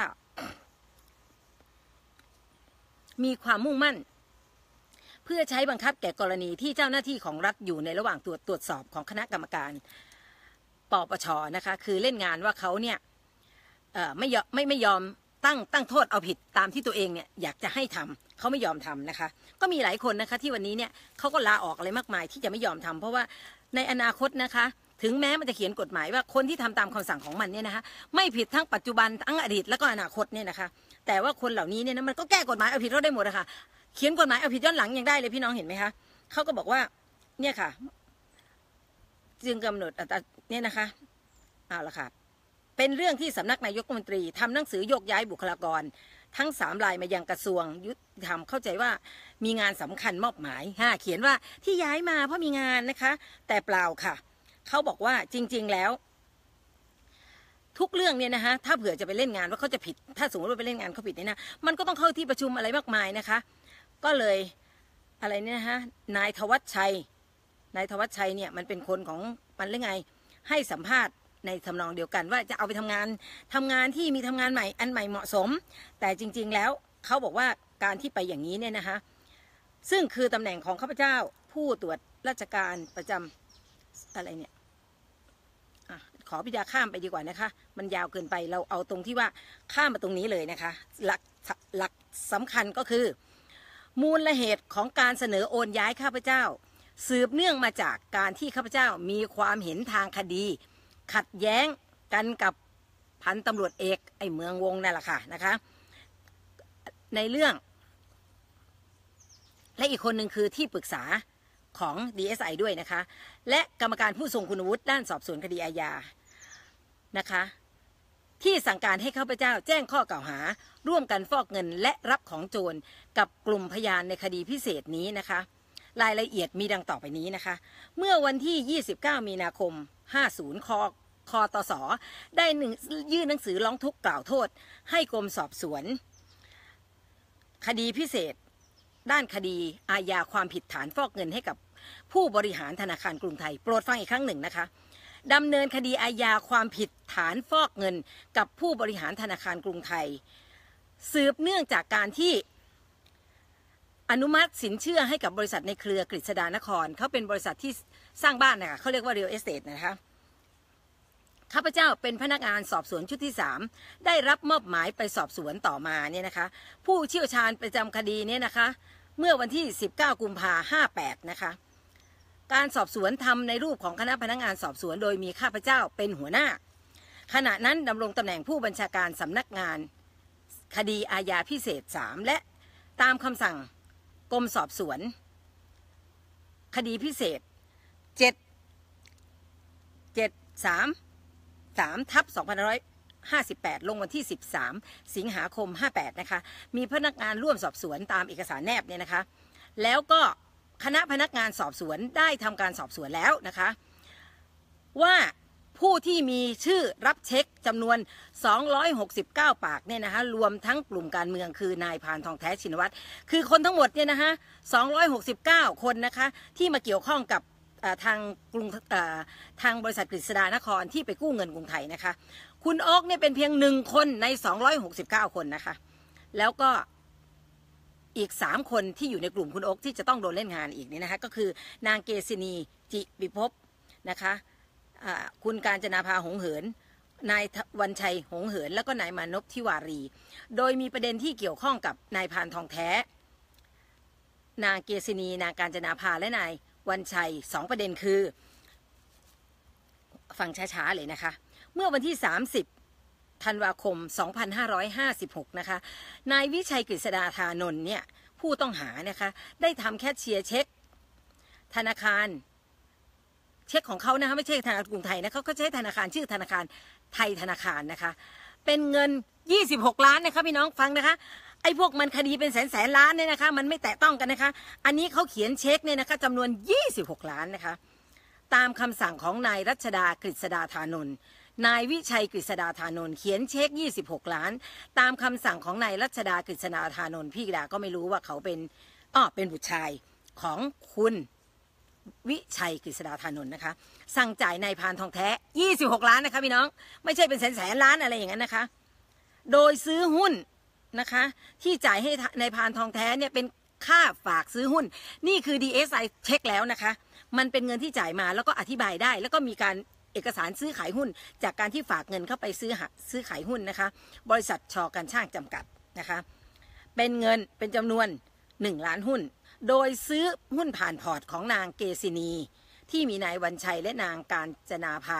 มีความมุ่งมั่นเพื่อใช้บังคับแก่กรณีที่เจ้าหน้าที่ของรัฐอยู่ในระหว่างตรวจสอบของคณะกรรมการปปช.นะคะคือเล่นงานว่าเขาเนี่ยไม่ยอมตั้งโทษเอาผิดตามที่ตัวเองเนี่ยอยากจะให้ทำเขาไม่ยอมทำนะคะก็มีหลายคนนะคะที่วันนี้เนี่ยเขาก็ลาออกอะไรมากมายที่จะไม่ยอมทำเพราะว่าในอนาคตนะคะถึงแม้มันจะเขียนกฎหมายว่าคนที่ทำตามคำสั่งของมันเนี่ยนะคะไม่ผิดทั้งปัจจุบันทั้งอดีตแล้วก็อนาคตเนี่ยนะคะแต่ว่าคนเหล่านี้เนี่ยนะมันก็แก้กฎหมายเอาผิดเขาได้หมดนะคะเขียนกฎหมายเอาผิดย้อนหลังยังได้เลยพี่น้องเห็นไหมคะเขาก็บอกว่าเนี่ยค่ะจึงกำหนดเนี่ยนะคะเอาละค่ะเป็นเรื่องที่สำนักนายกรัฐมนตรีทำหนังสือโยกย้ายบุคลากรทั้ง3 รายมายังกระทรวงยุติธรรมเข้าใจว่ามีงานสำคัญมอบหมายเขียนว่าที่ย้ายมาเพราะมีงานนะคะแต่เปล่าค่ะเขาบอกว่าจริงๆแล้วทุกเรื่องเนี่ยนะคะถ้าเผื่อจะไปเล่นงานว่าเขาจะผิดถ้าสมมติว่าไปเล่นงานเขาผิดเนี่ยนะมันก็ต้องเข้าที่ประชุมอะไรมากมายนะคะก็เลยอะไรเนี่ยนะคะนายธวัชชัยเนี่ยมันเป็นคนของมันหรือไงให้สัมภาษณ์ในทำนองเดียวกันว่าจะเอาไปทำงานที่มีทำงานใหม่อันใหม่เหมาะสมแต่จริงๆแล้วเขาบอกว่าการที่ไปอย่างนี้เนี่ยนะคะซึ่งคือตำแหน่งของข้าพเจ้าผู้ตรวจราชการประจำอะไรเนี่ยขอพิจารณาข้ามไปดีกว่านะคะมันยาวเกินไปเราเอาตรงที่ว่าข้ามมาตรงนี้เลยนะคะหลักสำคัญก็คือมูลเหตุของการเสนอโอนย้ายข้าพเจ้าสืบเนื่องมาจากการที่ข้าพเจ้ามีความเห็นทางคดีขัดแย้งกันกับพันตำรวจเอกไอ้เมืองวงนั่นแหละค่ะนะคะในเรื่องและอีกคนหนึ่งคือที่ปรึกษาของ DSI ด้วยนะคะและกรรมการผู้ทรงคุณวุฒิด้านสอบสวนคดีอาญานะคะที่สั่งการให้ข้าพเจ้าแจ้งข้อกล่าวหาร่วมกันฟอกเงินและรับของโจรกับกลุ่มพยานในคดีพิเศษนี้นะคะรายละเอียดมีดังต่อไปนี้นะคะเมื่อวันที่29 มีนาคม50คตส.ได้ยื่นหนังสือร้องทุกข์กล่าวโทษให้กรมสอบสวนคดีพิเศษด้านคดีอาญาความผิดฐานฟอกเงินให้กับผู้บริหารธนาคารกรุงไทยโปรดฟังอีกครั้งหนึ่งนะคะดำเนินคดีอาญาความผิดฐานฟอกเงินกับผู้บริหารธนาคารกรุงไทยสืบเนื่องจากการที่อนุมัติสินเชื่อให้กับบริษัทในเครือกฤษดานครเขาเป็นบริษัทที่สร้างบ้านนะคะเขาเรียกว่า Real Estate นะคะข้าพเจ้าเป็นพนักงานสอบสวนชุดที่3ได้รับมอบหมายไปสอบสวนต่อมาเนี่ยนะคะผู้เชี่ยวชาญประจำคดีเนี่ยนะคะเมื่อวันที่19 กุมภาพันธ์ 58นะคะการสอบสวนทำในรูปของคณะพนักงานสอบสวนโดยมีข้าพเจ้าเป็นหัวหน้าขณะนั้นดำรงตำแหน่งผู้บัญชาการสำนักงานคดีอาญาพิเศษ3และตามคำสั่งกรมสอบสวนคดีพิเศษ7 3/2558 ลงวันที่13 สิงหาคม 58 นะคะมีพนักงานร่วมสอบสวนตามเอกสารแนบเนี่ยนะคะแล้วก็คณะพนักงานสอบสวนได้ทำการสอบสวนแล้วนะคะว่าผู้ที่มีชื่อรับเช็คจำนวน269 ปากเนี่ยนะคะรวมทั้งกลุ่มการเมืองคือนายพานทองแท้ชินวัตรคือคนทั้งหมดเนี่ยนะคะ269 คนนะคะที่มาเกี่ยวข้องกับทางบริษัทกฤษดานครที่ไปกู้เงินกรุงไทยนะคะคุณโอ๊คเนี่ยเป็นเพียง1 คนใน269 คนนะคะแล้วก็อีก3 คนที่อยู่ในกลุ่มคุณโอ๊คที่จะต้องโดนเล่นงานอีกนี่นะคะก็คือนางเกษินีจิปิภพนะคะคุณกาญจนาภาหงเหินนายวันชัยหงเหินแล้วก็นายมานพทิวารีโดยมีประเด็นที่เกี่ยวข้องกับนายพานทองแท้นางเกษินีนางกาญจนาภาและนายวันชัย2 ประเด็นคือฟังช้าๆเลยนะคะเมื่อวันที่30 ธันวาคม 2556 นะคะนายวิชัยกฤษดาธานนท์เนี่ยผู้ต้องหานะคะได้ทำแคชเชียร์เช็คธนาคารเช็คของเขานะคะไม่ใช่ธนาคารกรุงไทยนะเขาใช้ธนาคารชื่อธนาคารไทยธนาคารนะคะเป็นเงิน26 ล้านนะคะพี่น้องฟังนะคะไอ้พวกมันคดีเป็นแสนล้านเนี่ยนะคะมันไม่แตะต้องกันนะคะอันนี้เขาเขียนเช็คเนี่ยนะคะจำนวน26 ล้านนะคะตามคำสั่งของนายรัชดากฤษดาธานนท์นายวิชัยกฤษดาธานนท์เขียนเช็ค26 ล้านตามคำสั่งของนายรัชดากฤษดาธานนท์พี่ดาก็ไม่รู้ว่าเขาเป็นบุตรชายของคุณวิชัยกฤษดาธานนท์นะคะสั่งจ่ายนายพานทองแท้26 ล้านนะคะพี่น้องไม่ใช่เป็นแสนล้านอะไรอย่างนั้นนะคะโดยซื้อหุ้นนะคะที่จ่ายให้นายพานทองแท้เนี่ยเป็นค่าฝากซื้อหุ้นนี่คือ DSI เช็คแล้วนะคะมันเป็นเงินที่จ่ายมาแล้วก็อธิบายได้แล้วก็มีการเอกสารซื้อขายหุ้นจากการที่ฝากเงินเข้าไปซื้อขายหุ้นนะคะบริษัทช.การช่างจำกัดนะคะเป็นเงินเป็นจำนวน1 ล้านหุ้นโดยซื้อหุ้นผ่านพอร์ตของนางเกษินีที่มีนายวันชัยและนางกาญจนาภา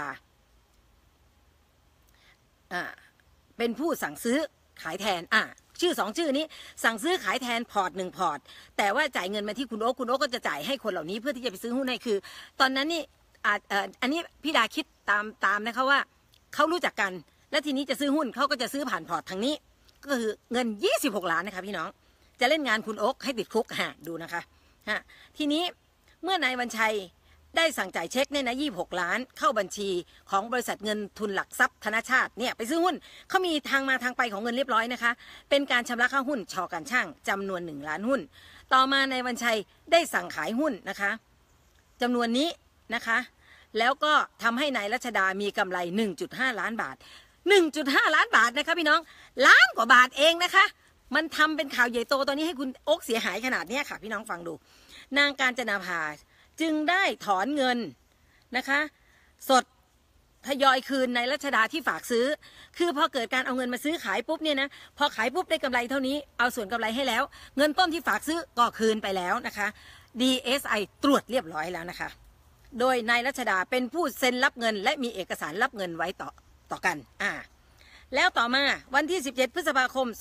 เป็นผู้สั่งซื้อขายแทนชื่อ2 ชื่อนี้สั่งซื้อขายแทนพอร์ต1 พอร์ตแต่ว่าจ่ายเงินมาที่คุณโอ๊คก็จะจ่ายให้คนเหล่านี้เพื่อที่จะไปซื้อหุ้นให้คือตอนนั้นนี่อันนี้พี่ดาคิดตามนะคะว่าเขารู้จักกันและทีนี้จะซื้อหุ้นเขาก็จะซื้อผ่านพอร์ตทางนี้ก็คือเงิน26 ล้านนะคะพี่น้องจะเล่นงานคุณโอ๊คให้ติดคุกดูนะคะทีนี้เมื่อนายวันชัยได้สั่งจ่ายเช็คเนี่ยนะ26 ล้านเข้าบัญชีของบริษัทเงินทุนหลักทรัพย์ธนชาติเนี่ยไปซื้อหุ้นเขามีทางมาทางไปของเงินเรียบร้อยนะคะเป็นการชำระค่าหุ้นช.การช่างจำนวน1 ล้านหุ้นต่อมานายวันชัยได้สั่งขายหุ้นนะคะจำนวนนี้นะคะแล้วก็ทำให้นายรัชดามีกำไร 1.5 ล้านบาท 1.5 ล้านบาทนะคะพี่น้องล้านกว่าบาทเองนะคะมันทำเป็นข่าวใหญ่โตตอนนี้ให้คุณโอ๊คเสียหายขนาดนี้ค่ะพี่น้องฟังดูนางกาญจนาภาจึงได้ถอนเงินนะคะสดทยอยคืนในรัชดาที่ฝากซื้อคือพอเกิดการเอาเงินมาซื้อขายปุ๊บเนี่ยนะพอขายปุ๊บได้กำไรเท่านี้เอาส่วนกำไรให้แล้วเงินต้นที่ฝากซื้อก็คืนไปแล้วนะคะ DSI ตรวจเรียบร้อยแล้วนะคะโดยนายรัชดาเป็นผู้เซ็นรับเงินและมีเอกสารรับเงินไว้ต่อกันแล้วต่อมาวันที่17 พฤษภาคม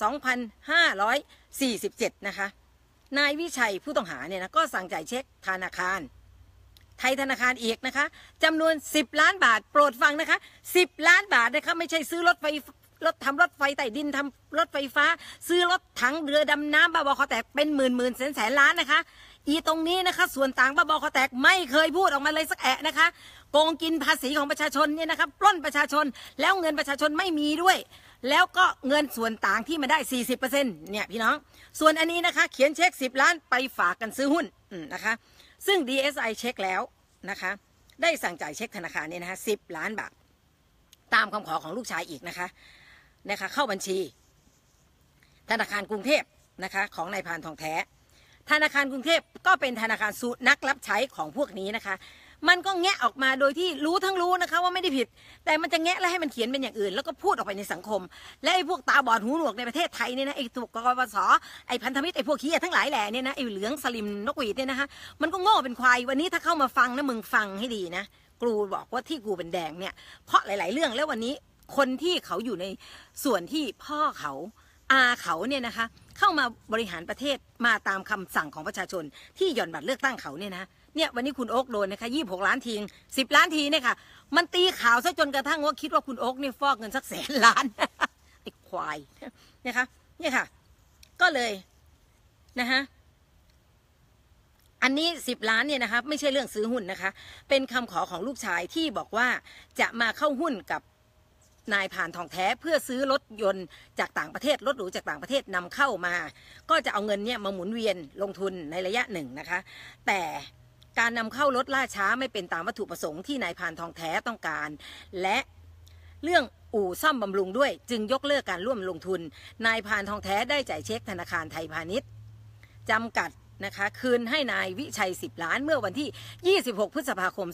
2547นะคะนายวิชัยผู้ต้องหาเนี่ยนะก็สั่งจ่ายเช็คธนาคารไทยธนาคารอีกนะคะจำนวน10 ล้านบาทโปรดฟังนะคะ10 ล้านบาทนะคะไม่ใช่ซื้อรถทำรถไฟใต้ดินทำรถไฟฟ้าซื้อรถถังเรือดำน้ำบ้าบอคอแตกเป็นหมื่นแสนล้านนะคะตรงนี้นะคะส่วนต่างบ้าบอคอแตกไม่เคยพูดออกมาเลยสักแอะนะคะโกงกินภาษีของประชาชนเนี่ยนะคะปล้นประชาชนแล้วเงินประชาชนไม่มีด้วยแล้วก็เงินส่วนต่างที่มาได้ 40% เนี่ยพี่น้องส่วนอันนี้นะคะเขียนเช็ค10 ล้านไปฝากกันซื้อหุ้นนะคะซึ่ง DSI เช็คแล้วนะคะได้สั่งจ่ายเช็คธนาคารเนี่ยนะคะ10 ล้านบาทตามคำขอของลูกชายอีกนะคะเข้าบัญชีธนาคารกรุงเทพนะคะของนายพานทองแท้ธนาคารกรุงเทพก็เป็นธนาคารสูตรนักรับใช้ของพวกนี้นะคะมันก็แงะออกมาโดยที่รู้นะคะว่าไม่ได้ผิดแต่มันจะแงะแล้วให้มันเขียนเป็นอย่างอื่นแล้วก็พูดออกไปในสังคมและไอ้พวกตาบอดหูหนวกในประเทศไทยเนี่ยนะไอ้ถูกกปสไอ้พันธมิตรไอ้พวกขี้ทั้งหลายแหล่เนี่ยนะไอ้เหลืองสลิมนกหวีดเนี่ยนะคะมันก็โง่เป็นควายวันนี้ถ้าเข้ามาฟังนะมึงฟังให้ดีนะกูบอกว่าที่กูเป็นแดงเนี่ยเพราะหลายๆเรื่องแล้ววันนี้คนที่เขาอยู่ในส่วนที่พ่อเขาเขาเนี่ยนะคะเข้ามาบริหารประเทศมาตามคำสั่งของประชาชนที่หย่อนบัตรเลือกตั้งเขาเนี่ยนะเนี่ยวันนี้คุณโอ๊คโดนนะคะ26 ล้านที10 ล้านทีเนี่ยค่ะมันตีข่าวซะจนกระทั่งว่าคิดว่าคุณโอ๊คเนี่ยฟอกเงินสัก100,000 ล้าน ไอ้ควายนะคะเนี่ยค่ะก็เลยนะคะอันนี้10 ล้านเนี่ยนะคะไม่ใช่เรื่องซื้อหุ้นนะคะเป็นคำขอของลูกชายที่บอกว่าจะมาเข้าหุ้นกับนายพานทองแท้เพื่อซื้อรถยนต์จากต่างประเทศรถหรูจากต่างประเทศนำเข้ามาก็จะเอาเงินเนี่ยมาหมุนเวียนลงทุนในระยะหนึ่งนะคะแต่การนำเข้ารถล่าช้าไม่เป็นตามวัตถุประสงค์ที่นายพานทองแท้ต้องการและเรื่องอู่ซ่อมบำรุงด้วยจึงยกเลิกการร่วมลงทุนนายพานทองแท้ได้จ่ายเช็คธนาคารไทยพาณิชย์จำกัดนะคะคืนให้นายวิชัย10 ล้านเมื่อวันที่26 พฤษภาคม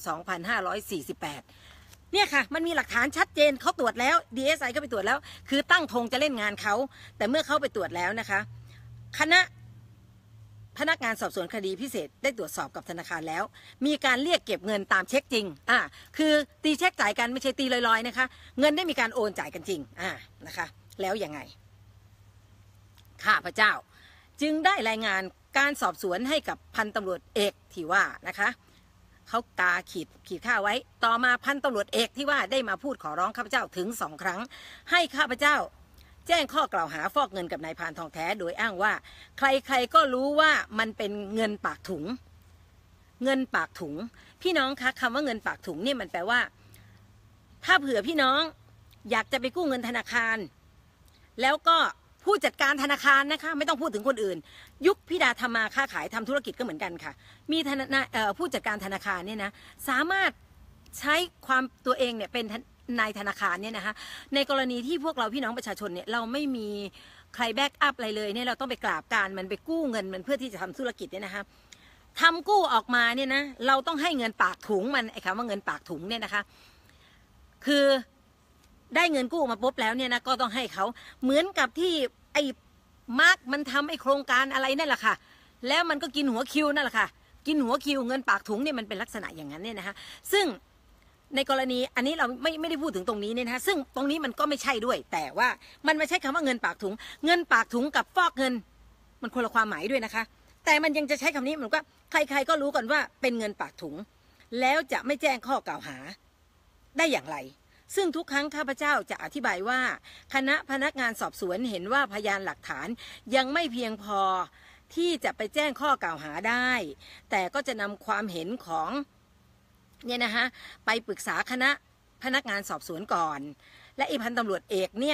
2548เนี่ยค่ะมันมีหลักฐานชัดเจนเขาตรวจแล้ว DSI ก็ไปตรวจแล้วคือตั้งธงจะเล่นงานเขาแต่เมื่อเขาไปตรวจแล้วนะคะคณะพนักงานสอบสวนคดีพิเศษได้ตรวจสอบกับธนาคารแล้วมีการเรียกเก็บเงินตามเช็คจริงคือตีเช็คจ่ายกันไม่ใช่ตีลอยๆนะคะเงินได้มีการโอนจ่ายกันจริงนะคะแล้วยังไงข้าพเจ้าจึงได้รายงานการสอบสวนให้กับพันตำรวจเอกที่ว่านะคะเขากาขีดค่าไว้ต่อมาพันตำรวจเอกที่ว่าได้มาพูดขอร้องข้าพเจ้าถึง2 ครั้งให้ข้าพเจ้าแจ้งข้อกล่าวหาฟอกเงินกับนายพานทองแท้โดยอ้างว่าใครๆก็รู้ว่ามันเป็นเงินปากถุงเงินปากถุงพี่น้องคะคำว่าเงินปากถุงเนี่ยมันแปลว่าถ้าเผื่อพี่น้องอยากจะไปกู้เงินธนาคารแล้วก็ผู้จัดการธนาคารนะคะไม่ต้องพูดถึงคนอื่นยุคพิดาทำมาค้าขายทำธุรกิจก็เหมือนกันค่ะมีผู้จัดการธนาคารเนี่ยนะสามารถใช้ความตัวเองเนี่ยเป็นนายธนาคารเนี่ยนะคะในกรณีที่พวกเราพี่น้องประชาชนเนี่ยเราไม่มีใครแบ็กอัพอะไรเลยเนี่ยเราต้องไปกราบการมันไปกู้เงินมันเพื่อที่จะทำธุรกิจเนี่ยนะคะทำกู้ออกมาเนี่ยนะเราต้องให้เงินปากถุงมันไอ้คำว่าเงินปากถุงเนี่ยนะคะคือได้เงินกู้มาปุ๊บแล้วเนี่ยนะก็ต้องให้เขาเหมือนกับที่ไอ้มาร์กมันทำไอ้โครงการอะไรนั่นแหละค่ะแล้วมันก็กินหัวคิวนั่นแหละค่ะกินหัวคิวเงินปากถุงเนี่ยมันเป็นลักษณะอย่างนั้นเนี่ยนะคะซึ่งในกรณีอันนี้เราไม่ได้พูดถึงตรงนี้เนี่ยนะคะซึ่งตรงนี้มันก็ไม่ใช่ด้วยแต่ว่ามันไม่ใช่คำว่าเงินปากถุงเงินปากถุงกับฟอกเงินมันคนละความหมายด้วยนะคะแต่มันยังจะใช้คำนี้มันก็ใครๆก็รู้กันว่าเป็นเงินปากถุงแล้วจะไม่แจ้งข้อกล่าวหาได้อย่างไรซึ่งทุกครั้งข้าพเจ้าจะอธิบายว่าคณะพนักงานสอบสวนเห็นว่าพยานหลักฐานยังไม่เพียงพอที่จะไปแจ้งข้อกล่าวหาได้แต่ก็จะนำความเห็นของเนี่ยนะคะไปปรึกษาคณะพนักงานสอบสวนก่อนและพันตำรวจเอกเนี่ย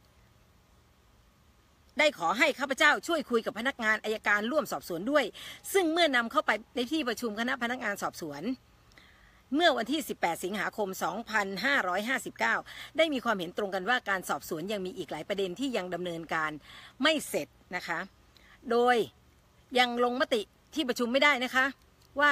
ได้ขอให้ข้าพเจ้าช่วยคุยกับพนักงานอัยการร่วมสอบสวนด้วยซึ่งเมื่อนำเข้าไปในที่ประชุมคณะพนักงานสอบสวนเมื่อวันที่18 สิงหาคม 2559ได้มีความเห็นตรงกันว่าการสอบสวนยังมีอีกหลายประเด็นที่ยังดำเนินการไม่เสร็จนะคะโดยยังลงมติที่ประชุมไม่ได้นะคะว่า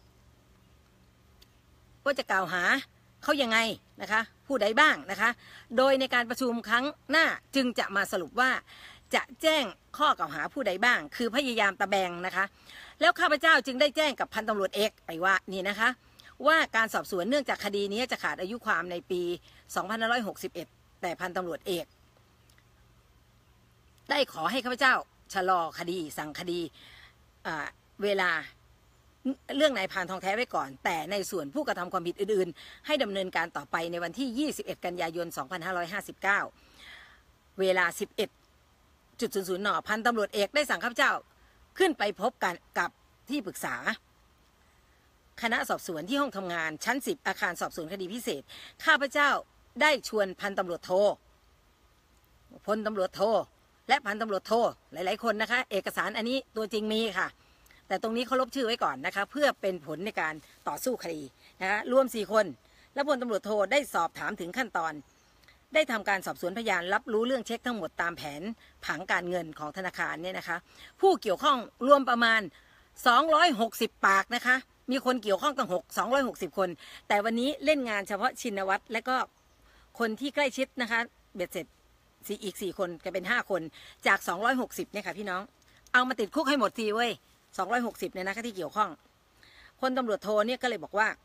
จะกล่าวหาเขายังไงนะคะผู้ใดบ้างนะคะโดยในการประชุมครั้งหน้าจึงจะมาสรุปว่าจะแจ้งข้อกล่าวหาผู้ใดบ้างคือพยายามตะแบงนะคะแล้วข้าพเจ้าจึงได้แจ้งกับพันตำรวจเอกไปว่านี่นะคะว่าการสอบสวนเนื่องจากคดีนี้จะขาดอายุความในปี 2561 แต่พันตำรวจเอกได้ขอให้ข้าพเจ้าชะลอคดีสั่งคดีเวลาเรื่องนายพานทองแท้ไว้ก่อนแต่ในส่วนผู้กระทำความผิดอื่นๆให้ดำเนินการต่อไปในวันที่21 กันยายน 2559 เวลา 11:00 น.พันตำรวจเอกได้สั่งข้าพเจ้าขึ้นไปพบกันกับที่ปรึกษาคณะสอบสวนที่ห้องทำงานชั้น10อาคารสอบสวนคดีพิเศษข้าพเจ้าได้ชวนพันตำรวจโทพลตำรวจโทและพันตำรวจโทหลายๆคนนะคะเอกสารอันนี้ตัวจริงมีค่ะแต่ตรงนี้เขาลบชื่อไว้ก่อนนะคะเพื่อเป็นผลในการต่อสู้คดีนะคะรวม4 คนและพลตำรวจโทได้สอบถามถึงขั้นตอนได้ทำการสอบสวนพยานรับรู้เรื่องเช็คทั้งหมดตามแผนผังการเงินของธนาคารเนี่ยนะคะผู้เกี่ยวข้องรวมประมาณ260 ปากนะคะมีคนเกี่ยวข้องตั้ง260 คนแต่วันนี้เล่นงานเฉพาะชินวัตรและก็คนที่ใกล้ชิดนะคะเบ็ดเสร็จอีก4 คนก็เป็น5 คนจาก260เนี่ยค่ะพี่น้องเอามาติดคุกให้หมดทีเว้ย260เนี่ยนะคะที่เกี่ยวข้องพลตำรวจโทเนี่ยก็เลยบอกว่า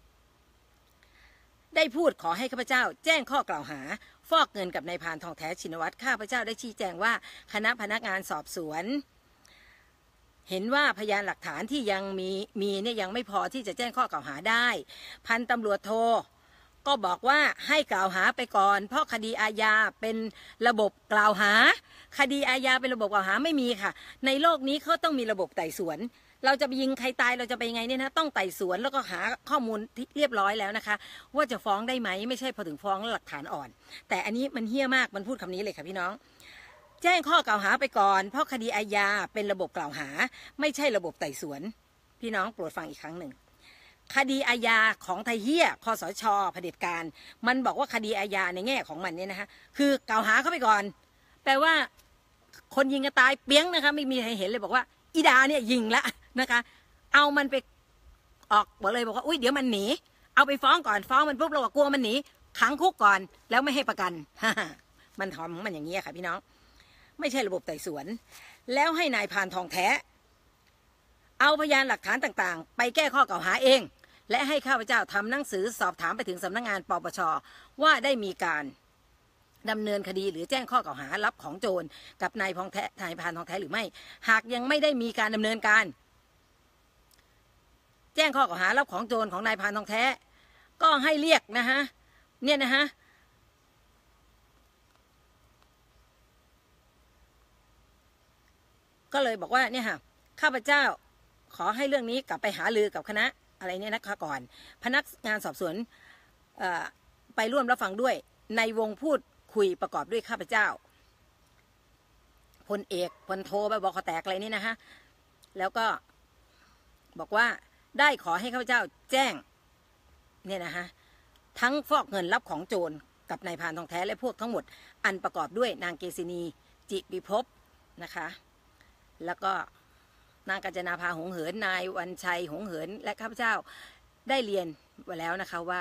ได้พูดขอให้ข้าพเจ้าแจ้งข้อกล่าวหาฟอกเงินกับนายพานทองแท้ชินวัตรข้าพเจ้าได้ชี้แจงว่าคณะพนักงานสอบสวนเห็นว่าพยานหลักฐานที่ยังมีเนี่ยยังไม่พอที่จะแจ้งข้อกล่าวหาได้พันตำรวจโทก็บอกว่าให้กล่าวหาไปก่อนเพราะคดีอาญาเป็นระบบกล่าวหาคดีอาญาเป็นระบบกล่าวหาไม่มีค่ะในโลกนี้เขาต้องมีระบบไต่สวนเราจะไปยิงใครตายเราจะไปยังไงเนี่ยนะต้องไต่สวนแล้วก็หาข้อมูลที่เรียบร้อยแล้วนะคะว่าจะฟ้องได้ไหมไม่ใช่พอถึงฟ้องแล้วหลักฐานอ่อนแต่อันนี้มันเหี้ยมากมันพูดคำนี้เลยค่ะพี่น้องแจ้งข้อกล่าวหาไปก่อนเพราะคดีอาญาเป็นระบบกล่าวหาไม่ใช่ระบบไต่สวนพี่น้องโปรดฟังอีกครั้งหนึ่งคดีอาญาของไทยเฮี้ยคสชเผด็จการมันบอกว่าคดีอาญาในแง่ของมันเนี่ยนะคะคือกล่าวหาเข้าไปก่อนแปลว่าคนยิงกันตายเปี้ยงนะคะไม่มีใครเห็นเลยบอกว่าอีดาเนี่ยยิงละนะคะเอามันไปออกบอกเลยบอกว่าอุ้ยเดี๋ยวมันหนีเอาไปฟ้องก่อนฟ้องมันปุ๊บเราก็กลัวมันหนีขังคุกก่อนแล้วไม่ให้ประกัน มันทำของมันอย่างนี้ค่ะพี่น้องไม่ใช่ระบบไต่สวนแล้วให้นายพานทองแท้เอาพยานหลักฐานต่างๆไปแก้ข้อกล่าวหาเองและให้ข้าพเจ้าทำหนังสือสอบถามไปถึงสำนักงานปปช.ว่าได้มีการดำเนินคดีหรือแจ้งข้อกล่าวหารับของโจรกับนายพานทองแท้หรือไม่หากยังไม่ได้มีการดำเนินการแจ้งข้อกล่าวหารับของโจรของนายพานทองแท้ก็ให้เรียกนะฮะเนี่ยนะฮะก็เลยบอกว่าเนี่ยค่ะข้าพเจ้าขอให้เรื่องนี้กลับไปหารือกับคณะอะไรเนี่ยนะคะก่อนพนักงานสอบสวนไปร่วมรับฟังด้วยในวงพูดคุยประกอบด้วยข้าพเจ้าพลเอกพลโทบขแตกอะไรนี่นะฮะแล้วก็บอกว่าได้ขอให้ข้าพเจ้าแจ้งเนี่ยนะฮะทั้งฟอกเงินรับของโจรกับนายพานทองแท้และพวกทั้งหมดอันประกอบด้วยนางเกษินีจิปิภพนะคะแล้วก็นางกัญจนาภาหงเหินนายวันชัยหงเหินและข้าพเจ้าได้เรียนไว้แล้วนะคะว่า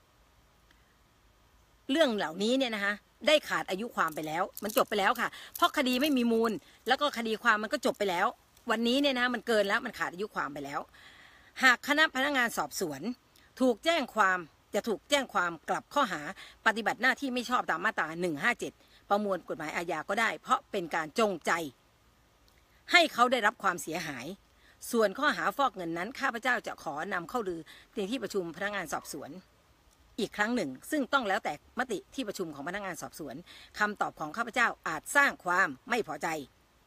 เรื่องเหล่านี้เนี่ยนะคะได้ขาดอายุความไปแล้วมันจบไปแล้วค่ะเพราะคดีไม่มีมูลแล้วก็คดีความมันก็จบไปแล้ววันนี้เนี่ยนะมันเกินแล้วมันขาดอายุความไปแล้วหากคณะพนักงานสอบสวนถูกแจ้งความจะถูกแจ้งความกลับข้อหาปฏิบัติหน้าที่ไม่ชอบตามมาตรา157ประมวลกฎหมายอาญาก็ได้เพราะเป็นการจงใจให้เขาได้รับความเสียหายส่วนข้อหาฟอกเงินนั้นข้าพเจ้าจะขอนำเข้าลือในที่ประชุมพนักงานสอบสวนอีกครั้งหนึ่งซึ่งต้องแล้วแต่มติที่ประชุมของพนักงานสอบสวนคำตอบของข้าพเจ้าอาจสร้างความไม่พอใจ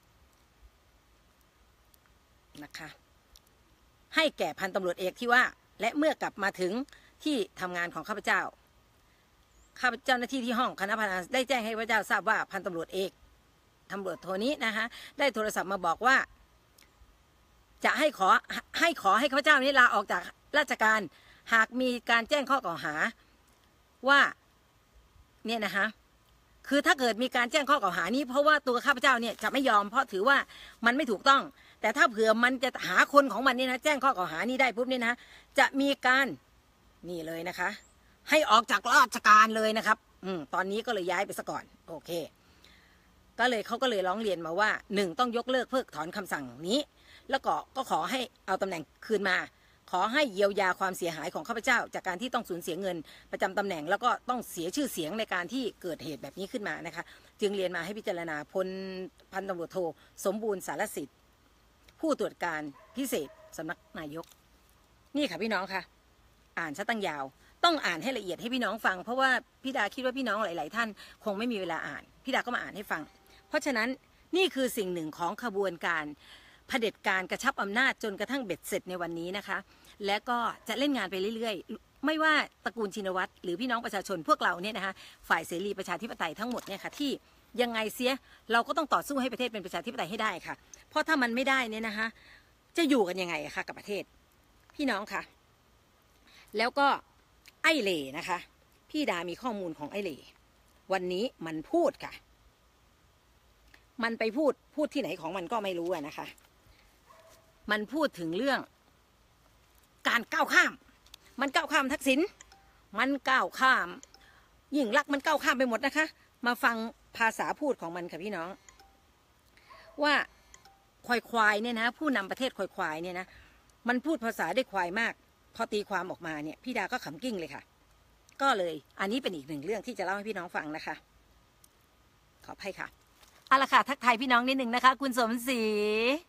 นะคะให้แก่พันตำรวจเอกที่ว่าและเมื่อกลับมาถึงที่ทำงานของข้าพเจ้าเจ้าหน้าที่ที่ห้องคณะพนักงานได้แจ้งให้ข้าพเจ้าทราบว่าพันตำรวจเอกตำรวจโทนี้นะคะได้โทรศัพท์มาบอกว่าจะให้ขอให้ข้าพเจ้านี้ลาออกจากราชการหากมีการแจ้งข้อกล่าวหาว่าเนี่ยนะคะคือถ้าเกิดมีการแจ้งข้อกล่าวหานี้เพราะว่าตัวข้าพเจ้าเนี่ยจะไม่ยอมเพราะถือว่ามันไม่ถูกต้องแต่ถ้าเผื่อมันจะหาคนของมันเนี่ยนะแจ้งข้อกล่าวหานี้ได้ปุ๊บเนี่ยนะจะมีการนี่เลยนะคะให้ออกจากราชการเลยนะครับตอนนี้ก็เลยย้ายไปซะก่อนโอเคก็เลยเขาก็เลยร้องเรียนมาว่า1ต้องยกเลิกเพิกถอนคำสั่งนี้แล้วก็ขอให้เอาตำแหน่งคืนมาขอให้เยียวยาความเสียหายของข้าพเจ้าจากการที่ต้องสูญเสียเงินประจำตำแหน่งแล้วก็ต้องเสียชื่อเสียงในการที่เกิดเหตุแบบนี้ขึ้นมานะคะจึงเรียนมาให้พิจารณาพันตำรวจโทสมบูรณ์สารสิทธิ์ผู้ตรวจการพิเศษสำนักนายกนี่ค่ะพี่น้องค่ะอ่านซะตั้งยาวต้องอ่านให้ละเอียดให้พี่น้องฟังเพราะว่าพี่ดาคิดว่าพี่น้องหลายๆท่านคงไม่มีเวลาอ่านพี่ดาก็มาอ่านให้ฟังเพราะฉะนั้นนี่คือสิ่งหนึ่งของขบวนการเผด็จการกระชับอำนาจจนกระทั่งเบ็ดเสร็จในวันนี้นะคะและก็จะเล่นงานไปเรื่อยๆไม่ว่าตระกูลชินวัตรหรือพี่น้องประชาชนพวกเราเนี่ยนะคะฝ่ายเสรีประชาธิปไตยทั้งหมดเนี่ยค่ะที่ยังไงเสียเราก็ต้องต่อสู้ให้ประเทศเป็นประชาธิปไตยให้ได้ค่ะเพราะถ้ามันไม่ได้เนี่ยนะคะจะอยู่กันยังไงคะกับประเทศพี่น้องค่ะแล้วก็ไอ้เหล่นะคะพี่ดามีข้อมูลของไอ้เหล่วันนี้มันพูดค่ะมันไปพูดที่ไหนของมันก็ไม่รู้นะคะมันพูดถึงเรื่องการก้าวข้ามมันก้าวข้ามทักษิณมันก้าวข้ามยิ่งลักษณ์มันก้าวข้ามไปหมดนะคะมาฟังภาษาพูดของมันค่ะพี่น้องว่าควายเนี่ยนะผู้นำประเทศควายเนี่ยนะมันพูดภาษาได้ควายมากพอตีความออกมาเนี่ยพี่ดาก็ขำกิ้งเลยค่ะก็เลยอันนี้เป็นอีกหนึ่งเรื่องที่จะเล่าให้พี่น้องฟังนะคะขออภัยค่ะเอาละค่ะทักทายพี่น้องนิดหนึ่งนะคะคุณสมศรี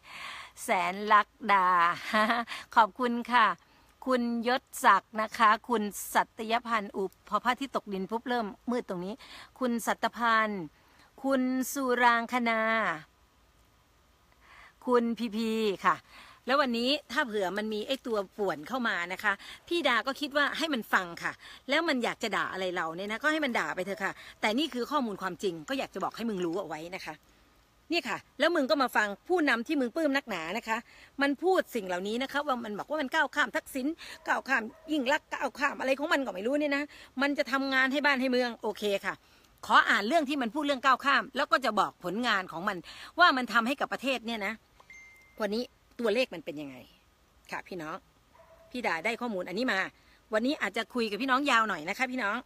แสนลักดา ขอบคุณค่ะ คุณยศศักดิ์นะคะ คุณสัตยพันธ์อุปพอพระที่ตกดินปุ๊บเริ่มมืดตรงนี้ คุณสัตพันธ์คุณสุรางคณาคุณพีค่ะ แล้ววันนี้ถ้าเผื่อมันมีไอ้ตัวป่วนเข้ามานะคะพี่ดาก็คิดว่าให้มันฟังค่ะแล้วมันอยากจะด่าอะไรเราเนี่ยนะก็ให้มันด่าไปเถอะค่ะแต่นี่คือข้อมูลความจริงก็อยากจะบอกให้มึงรู้เอาไว้นะคะนี่ค่ะแล้วมึงก็มาฟังผู้นำที่มึงปลื้มนักหนานะคะมันพูดสิ่งเหล่านี้นะคะว่ามันบอกว่ามันก้าวข้ามทักษิณก้าวข้ามยิ่งลักษณ์ก้าวข้ามอะไรของมันก็ไม่รู้เนี่ยนะมันจะทำงานให้บ้านให้เมืองโอเคค่ะขออ่านเรื่องที่มันพูดเรื่องก้าวข้ามแล้วก็จะบอกผลงานของมันว่ามันทำให้กับประเทศเนี่ยนะวันนี้ตัวเลขมันเป็นยังไงค่ะพี่น้องพี่ดาได้ข้อมูลอันนี้มาวันนี้อาจจะคุยกับพี่น้องยาวหน่อยนะคะพี่น้อง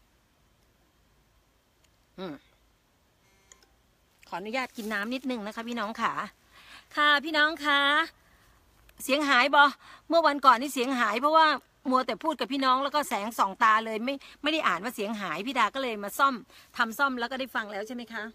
ขออนุญาตกินน้ำนิดนึงนะคะพี่น้องค่ะค่ะพี่น้องค่ะเสียงหายบอเมื่อวันก่อนนี่เสียงหายเพราะว่ามัวแต่พูดกับพี่น้องแล้วก็แสงส่องตาเลยไม่ได้อ่านว่าเสียงหายพี่ดาก็เลยมาซ่อมทำซ่อมแล้วก็ได้ฟังแล้วใช่ไหมคะ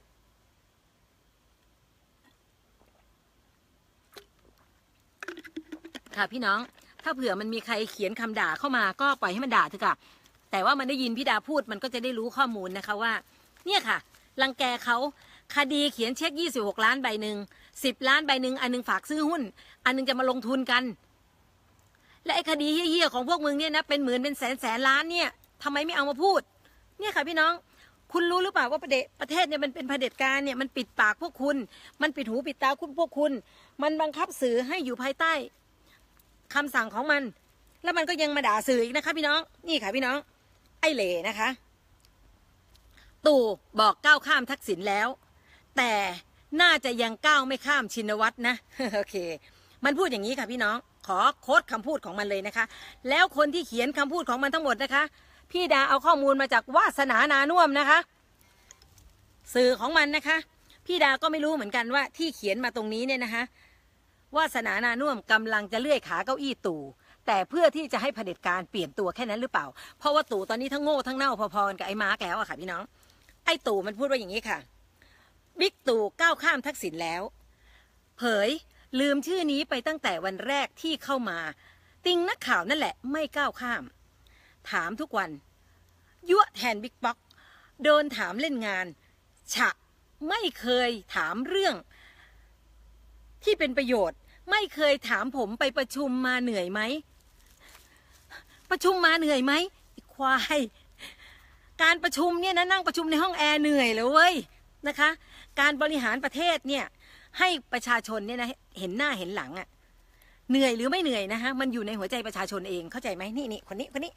ค่ะพี่น้องถ้าเผื่อมันมีใครเขียนคำด่าเข้ามาก็ปล่อยให้มันด่าเถอะค่ะแต่ว่ามันได้ยินพี่ดาพูดมันก็จะได้รู้ข้อมูลนะคะว่าเนี่ยค่ะรังแกเขาคดีเขียนเช็ค26 ล้านใบหนึ่ง10 ล้านใบหนึ่งอันนึงฝากซื้อหุ้นอันนึงจะมาลงทุนกันและไอ้คดีเหี้ยๆของพวกมึงเนี่ยนะเป็นหมื่นเป็นแสนล้านเนี่ยทำไมไม่เอามาพูดเนี่ยค่ะพี่น้องคุณรู้หรือเปล่าว่าประเทศเนี่ยมันเป็นเผด็จการเนี่ยมันปิดปากพวกคุณมันปิดหูปิดตาพวกคุณมันบังคับสื่อให้อยู่ภายใต้คำสั่งของมันแล้วมันก็ยังมาด่าสื่ออีกนะคะพี่น้องนี่ค่ะพี่น้องไอ้เหล่นะคะตู่บอกก้าวข้ามทักษิณแล้วแต่น่าจะยังก้าวไม่ข้ามชินวัตรนะ โอเคมันพูดอย่างนี้ค่ะพี่น้องขอโค้ดคำพูดของมันเลยนะคะแล้วคนที่เขียนคำพูดของมันทั้งหมดนะคะพี่ดาเอาข้อมูลมาจากวาสนานานุ่วมนะคะสื่อของมันนะคะพี่ดาก็ไม่รู้เหมือนกันว่าที่เขียนมาตรงนี้เนี่ยนะคะวาสนานานุ่วมกำลังจะเลื่อยขาเก้าอี้ตู่แต่เพื่อที่จะให้เผด็จการเปลี่ยนตัวแค่นั้นหรือเปล่าเพราะว่าตู่ตอนนี้ทั้งโง่ทั้งเน่าพอๆกันกับไอ้มาร์กแล้วอะค่ะพี่น้องไอ้ตู่มันพูดว่าอย่างนี้ค่ะบิ๊กตู่ก้าวข้ามทักษิณแล้วเผยลืมชื่อนี้ไปตั้งแต่วันแรกที่เข้ามาติงนักข่าวนั่นแหละไม่ก้าวข้ามถามทุกวันยั่วแทนบิ๊กป๊อกโดนถามเล่นงานฉะไม่เคยถามเรื่องที่เป็นประโยชน์ไม่เคยถามผมไปประชุมมาเหนื่อยไหมประชุมมาเหนื่อยไหมควายการประชุมเนี่ยนะนั่งประชุมในห้องแอร์เหนื่อยเลยเว้ยนะคะการบริหารประเทศเนี่ยให้ประชาชนเนี่ยนะเห็นหน้าเห็นหลังอะเหนื่อยหรือไม่เหนื่อยนะคะมันอยู่ในหัวใจประชาชนเองเข้าใจไหมนี่คนนี้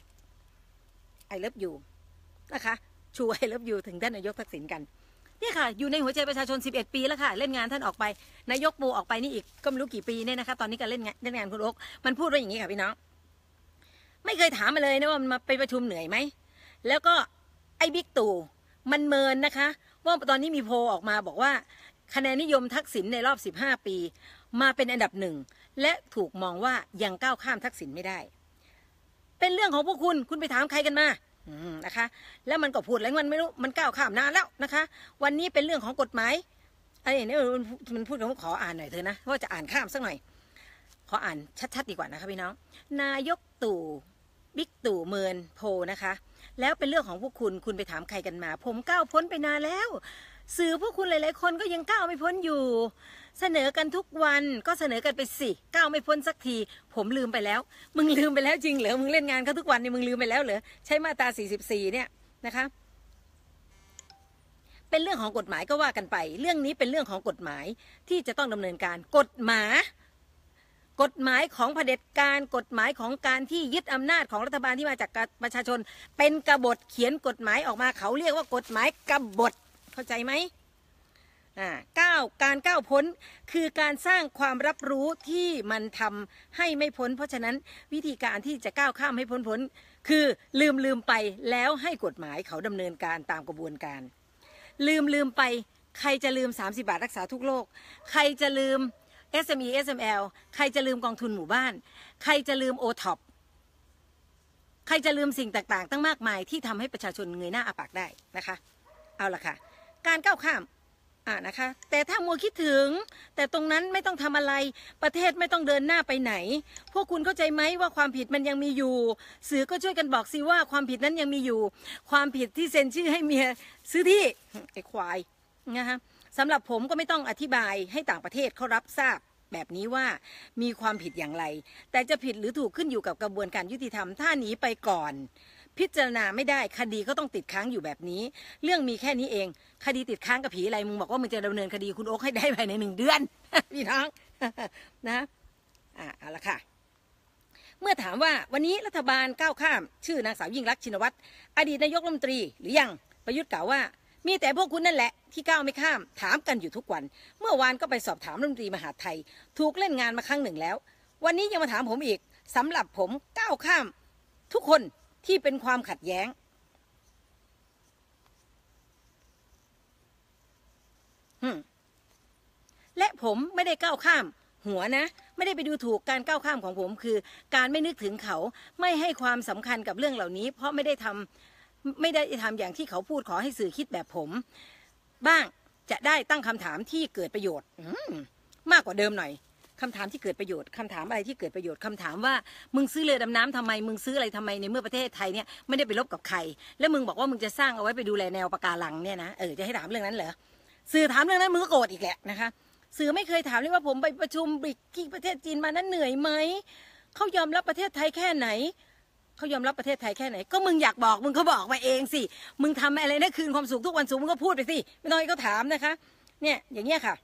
I love youนะคะชูI love youถึงท่านนายกทักษิณกันเนี่ยค่ะอยู่ในหัวใจประชาชน11 ปีแล้วค่ะเล่นงานท่านออกไปนายกปูออกไปนี่อีกก็ไม่รู้กี่ปีเนี่ยนะคะตอนนี้ก็เล่นงานคุณโอ๊คมันพูดว่าอย่างนี้ค่ะพี่น้องไม่เคยถามมาเลยนะว่ามันมาไปประชุมเหนื่อยไหมแล้วก็ไอ้บิ๊กตู่มันเมินนะคะว่าตอนนี้มีโพลออกมาบอกว่าคะแนนนิยมทักษิณในรอบ15 ปีมาเป็นอันดับ1และถูกมองว่ายังก้าวข้ามทักษิณไม่ได้เป็นเรื่องของพวกคุณไปถามใครกันมานะคะแล้วมันก็พูดอะไรมันไม่รู้มันก้าวข้ามนานแล้วนะคะวันนี้เป็นเรื่องของกฎหมายไอ้นี่มันพูดผมขออ่านหน่อยเถอะนะว่าจะอ่านข้ามสักหน่อยขออ่านชัดๆดีกว่านะคะพี่น้องนายกตู่บิ๊กตู่เมินโพนะคะแล้วเป็นเรื่องของพวกคุณไปถามใครกันมาผมก้าวพ้นไปนานแล้วสื่อพวกคุณหลายๆคนก็ยังก้าวไม่พ้นอยู่เสนอกันทุกวันก็เสนอกันไปสิก้าวไม่พ้นสักทีผมลืมไปแล้วมึงลืมไปแล้วจริงเหรอมึงเล่นงานเขาทุกวันเนี่ยมึงลืมไปแล้วเหรอใช้มาตรา44เนี่ยนะคะเป็นเรื่องของกฎหมายก็ว่ากันไปเรื่องนี้เป็นเรื่องของกฎหมายที่จะต้องดำเนินการกฎหมายของเผด็จการกฎหมายของการที่ยึดอำนาจของรัฐบาลที่มาจากประชาชนเป็นกบฏเขียนกฎหมายออกมาเขาเรียกว่ากฎหมายกบฏเข้าใจไหมการก้าวพ้นคือการสร้างความรับรู้ที่มันทำให้ไม่พ้นเพราะฉะนั้นวิธีการที่จะก้าวข้ามให้พ้นคือลืมไปแล้วให้กฎหมายเขาดำเนินการตามกระบวนการลืมไปใครจะลืม30 บาทรักษาทุกโรคใครจะลืม SME SML ใครจะลืมกองทุนหมู่บ้านใครจะลืม OTOP ใครจะลืมสิ่งต่างๆตั้งมากมายที่ทำให้ประชาชนเงยหน้าอาปากได้นะคะเอาล่ะค่ะการก้าวข้ามนะคะแต่ถ้ามัวคิดถึงแต่ตรงนั้นไม่ต้องทำอะไรประเทศไม่ต้องเดินหน้าไปไหนพวกคุณเข้าใจไหมว่าความผิดมันยังมีอยู่สื่อก็ช่วยกันบอกสิว่าความผิดนั้นยังมีอยู่ความผิดที่เซ็นชื่อให้เมียซื้อที่ไอ้ควายนะคะสำหรับผมก็ไม่ต้องอธิบายให้ต่างประเทศเขารับทราบแบบนี้ว่ามีความผิดอย่างไรแต่จะผิดหรือถูกขึ้นอยู่กับกระบวนการยุติธรรมถ้าหนีไปก่อนพิจารณาไม่ได้คดีก็ต้องติดค้างอยู่แบบนี้เรื่องมีแค่นี้เองคดีติดค้างกับผีอะไรมึงบอกว่ามึงจะดำเนินคดีคุณโอ๊คให้ได้ภายใน1 เดือน พี่น้อง นะเอาละค่ะเมื่อถามว่าวันนี้รัฐบาลก้าวข้ามชื่อนางสาวยิ่งลักษณ์ชินวัตรอดีตนายกรัฐมนตรีหรือยังประยุทธ์กล่าวว่ามีแต่พวกคุณนั่นแหละที่ก้าวไม่ข้ามถามกันอยู่ทุกวันเมื่อวานก็ไปสอบถามรัฐมนตรีมหาดไทยถูกเล่นงานมาครั้งหนึ่งแล้ววันนี้ยังมาถามผมอีกสำหรับผมก้าวข้ามทุกคนที่เป็นความขัดแย้งและผมไม่ได้ก้าวข้ามหัวนะไม่ได้ไปดูถูกการก้าวข้ามของผมคือการไม่นึกถึงเขาไม่ให้ความสำคัญกับเรื่องเหล่านี้เพราะไม่ได้ทำอย่างที่เขาพูดขอให้สื่อคิดแบบผมบ้างจะได้ตั้งคำถามที่เกิดประโยชน์มากกว่าเดิมหน่อยคำถามที่เกิดประโยชน์คำถามอะไรที่เกิดประโยชน์คำถามว่ามึงซื้อเรือดำน้ำทำไมมึงซื้ออะไรทำไมในเมื่อประเทศไทยเนี่ยไม่ได้ไปรบกับใครแล้วมึงบอกว่ามึงจะสร้างเอาไว้ไปดูแลแนวปะการังเนี่ยนะจะให้ถามเรื่องนั้นเหรอสื่อถามเรื่องนั้นมึงก็โกรธอีกแหละนะคะสื่อไม่เคยถามเลยว่าผมไปประชุมบริกที่ประเทศจีนมานั้นเหนื่อยไหมเขายอมรับประเทศไทยแค่ไหนเขายอมรับประเทศไทยแค่ไหนก็มึงอยากบอกมึงก็บอกมาเองสิมึงทำอะไรนะคืนความสุขทุกวันศุกร์มึงก็พูดไปสิไม่ต้องให้เขาถามนะคะเนี่ยอย่างเงี้ยค่ะ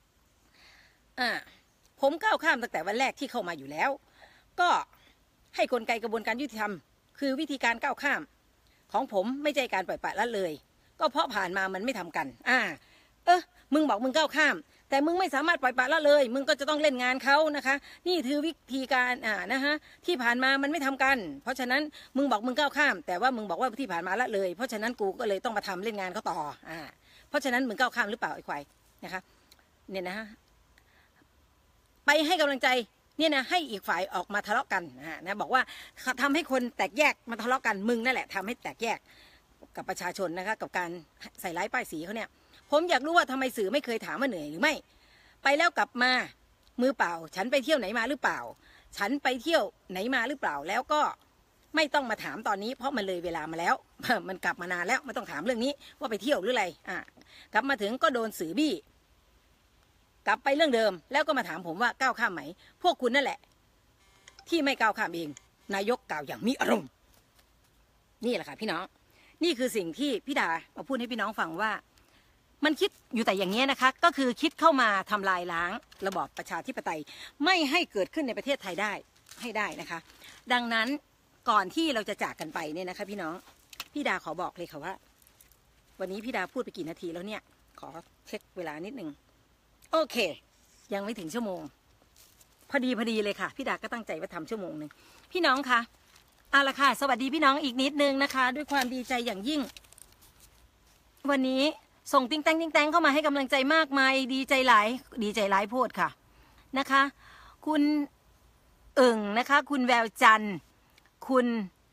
ผมก้าวข้ามตั้งแต่วันแรกที่เข้ามาอยู่แล้วก็ให้กลไกกระบวนการยุติธรรมคือวิธีการก้าวข้ามของผมไม่ใช่การปล่อยปละละเลยก็เพราะผ่านมามันไม่ทำกันมึงบอกมึงก้าวข้ามแต่มึงไม่สามารถปล่อยปละละเลยมึงก็จะต้องเล่นงานเขานะคะนี่คือวิธีการนะคะที่ผ่านมามันไม่ทำกันเพราะฉะนั้นมึงบอกมึงก้าวข้ามแต่ว่ามึงบอกว่าที่ผ่านมาละเลยเพราะฉะนั้นกูก็เลยต้องมาทำเล่นงานเขาต่อเพราะฉะนั้นมึงก้าวข้ามหรือเปล่าไอ้ควายนะคะเนี่ยนะไปให้กำลังใจเนี่ยนะให้อีกฝ่ายออกมาทะเลาะกันนะบอกว่าทำให้คนแตกแยกมาทะเลาะกันมึงนั่นแหละทำให้แตกแยกกับประชาชนนะคะกับการใส่ร้ายป้ายสีเขาเนี่ยผมอยากรู้ว่าทำไมสื่อไม่เคยถามว่าเหนื่อยหรือไม่ไปแล้วกลับมามือเปล่าฉันไปเที่ยวไหนมาหรือเปล่าฉันไปเที่ยวไหนมาหรือเปล่าแล้วก็ไม่ต้องมาถามตอนนี้เพราะมันเลยเวลามาแล้วมันกลับมานานแล้วไม่ต้องถามเรื่องนี้ว่าไปเที่ยวหรืออะไรกลับมาถึงก็โดนสื่อบี้กลับไปเรื่องเดิมแล้วก็มาถามผมว่าก้าวข้ามไหมพวกคุณนั่นแหละที่ไม่ก้าวข้ามเองนายกกล่าวอย่างมีอารมณ์นี่แหละค่ะพี่น้องนี่คือสิ่งที่พี่ดามาพูดให้พี่น้องฟังว่ามันคิดอยู่แต่อย่างนี้นะคะก็คือคิดเข้ามาทำลายล้างระบอบประชาธิปไตยไม่ให้เกิดขึ้นในประเทศไทยได้ให้ได้นะคะดังนั้นก่อนที่เราจะจากกันไปเนี่ยนะคะพี่น้องพี่ดาขอบอกเลยค่ะว่าวันนี้พี่ดาพูดไปกี่นาทีแล้วเนี่ยขอเช็คเวลานิดนึงโอเคยังไม่ถึงชั่วโมงพอดีเลยค่ะพี่ดาก็ตั้งใจว่าทำชั่วโมงนึงพี่น้องคะเอาละค่ะสวัสดีพี่น้องอีกนิดนึงนะคะด้วยความดีใจอย่างยิ่งวันนี้ส่งติ๊งแตงเข้ามาให้กำลังใจมากมายดีใจหลายโพดค่ะนะคะคุณนะคะคุณแววจันทร์คุณ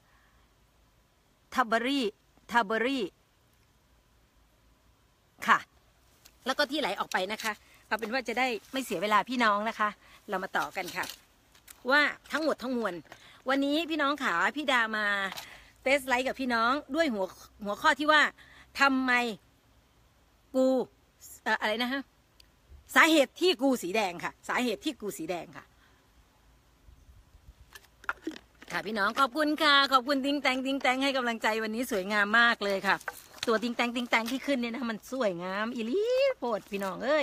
ทับเบอรี่ค่ะแล้วก็ที่ไหลออกไปนะคะเอาเป็นว่าจะได้ไม่เสียเวลาพี่น้องนะคะเรามาต่อกันค่ะว่าทั้งหมดทั้งมวลวันนี้พี่น้องขาพี่ดามาเทสไลท์กับพี่น้องด้วยหัวข้อที่ว่าทำไมกูอะไรนะฮะสาเหตุที่กูสีแดงค่ะสาเหตุที่กูสีแดงค่ะค่ะพี่น้องขอบคุณค่ะขอบคุณติ๊งแตงให้กำลังใจวันนี้สวยงามมากเลยค่ะตัวติ๊งแตงที่ขึ้นเนี่ยนะมันสวยงามอีลีโพดพี่น้องเอ้ย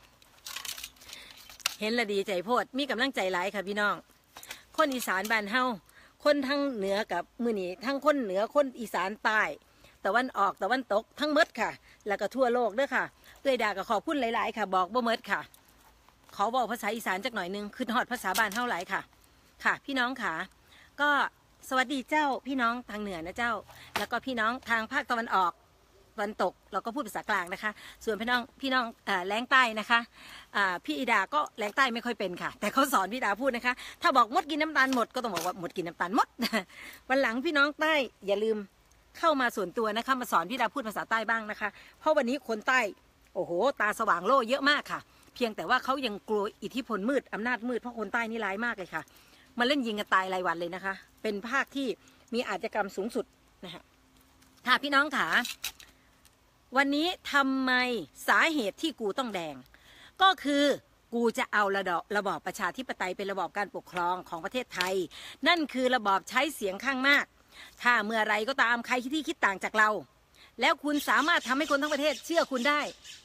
เห็นละดีใจโพดมีกำลังใจหลายค่ะพี่น้องคนอีสานบ้านเฮาคนทั้งเหนือกับมือนีทั้งคนเหนือคนอีสานใต้ตะวันออกตะวันตกทั้งหมดค่ะแล้วก็ทั่วโลกด้วยค่ะเอื้อยดาก็ขอบคุณหลายๆค่ะบอกบ่หมดค่ะขอบอกภาษาอีสานจักหน่อยนึงคือฮอดภาษาบ้านเฮาหลายค่ะค่ะพี่น้องค่ะก็สวัสดีเจ้าพี่น้องทางเหนือนะเจ้าแล้วก็พี่น้องทางภาคตะวันออกตะวันตกเราก็พูดภาษากลางนะคะส่วนพี่น้องแรงใต้นะคะพี่อีดาก็แรงใต้ไม่ค่อยเป็นค่ะแต่เขาสอนพี่ดาพูดนะคะถ้าบอกมดกินน้ำตาลหมดก็ต้องบอกว่าหมดกินน้ำตาลหมดวันหลังพี่น้องใต้อย่าลืมเข้ามาส่วนตัวนะคะมาสอนพี่ดาพูดภาษาใต้บ้างนะคะเพราะวันนี้คนใต้โอ้โหตาสว่างโล่เยอะมากค่ะเพียงแต่ว่าเขายังกลัวอิทธิพลมืดอำนาจมืดเพราะคนใต้นี่ร้ายมากเลยค่ะมาเล่นยิงกันตายรายวันเลยนะคะเป็นภาคที่มีอาชญากรรมสูงสุดนะคะค่ะพี่น้องค่ะวันนี้ทำไมสาเหตุที่กูต้องแดงก็คือกูจะเอาระบอบประชาธิปไตยเป็นระบอบการปกครองของประเทศไทยนั่นคือระบอบใช้เสียงข้างมากถ้าเมื่อไรก็ตามใครที่คิดต่างจากเราแล้วคุณสามารถทำให้คนทั้งประเทศเชื่อคุณได้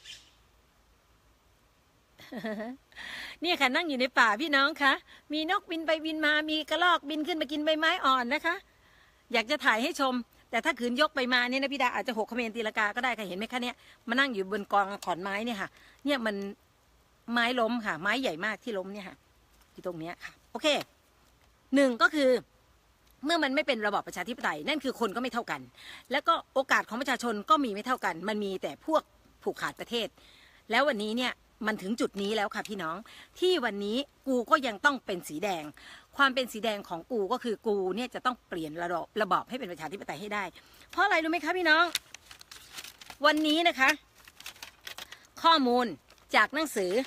เนี่ยค่ะนั่งอยู่ในป่าพี่น้องคะมีนกบินไปบินมามีกระรอกบินขึ้นมากินใบไม้อ่อนนะคะอยากจะถ่ายให้ชมแต่ถ้าขืนยกไปมาเนี่ยนะพี่ดาอาจจะหกเขมรตีลากาก็ได้ค่ะเห็นไหมคะเนี่ยมานั่งอยู่บนกองขอนไม้เนี่ยค่ะเนี่ยมันไม้ล้มค่ะไม้ใหญ่มากที่ล้มเนี่ยค่ะที่ตรงเนี้ยค่ะโอเคหนึ่งก็คือเมื่อมันไม่เป็นระบอบประชาธิปไตยนั่นคือคนก็ไม่เท่ากันแล้วก็โอกาสของประชาชนก็มีไม่เท่ากันมันมีแต่พวกผูกขาดประเทศแล้ววันนี้เนี่ยมันถึงจุดนี้แล้วค่ะพี่น้องที่วันนี้กูก็ยังต้องเป็นสีแดงความเป็นสีแดงของกูก็คือกูเนี่ยจะต้องเปลี่ยนระบอบให้เป็นประชาธิปไตยให้ได้เพราะอะไรรู้ไหมคะพี่น้องวันนี้นะคะข้อมูลจากหนังสือ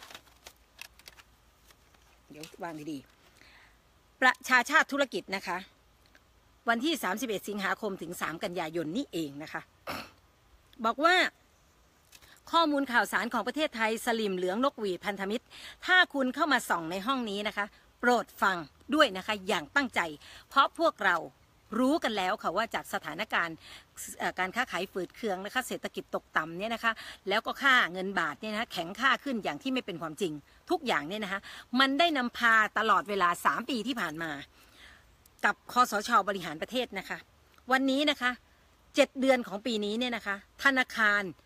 เดี๋ยววางดีๆประชาชาติธุรกิจนะคะวันที่31สิงหาคมถึง3กันยายนนี่เองนะคะบอกว่าข้อมูลข่าวสารของประเทศไทยสลิมเหลืองนกหวีดพันธมิตรถ้าคุณเข้ามาส่องในห้องนี้นะคะโปรดฟังด้วยนะคะอย่างตั้งใจเพราะพวกเรารู้กันแล้วค่ะว่าจากสถานการณ์การค้าขายฝืดเคืองนะคะเศรษฐกิจตกต่ำเนี่ยนะคะแล้วก็ค่าเงินบาทเนี่ยนะคะแข็งค่าขึ้นอย่างที่ไม่เป็นความจริงทุกอย่างเนี่ยนะคะมันได้นำพาตลอดเวลา3 ปีที่ผ่านมากับคสช.บริหารประเทศนะคะวันนี้นะคะ7 เดือนของปีนี้เนี่ยนะคะธนาคาร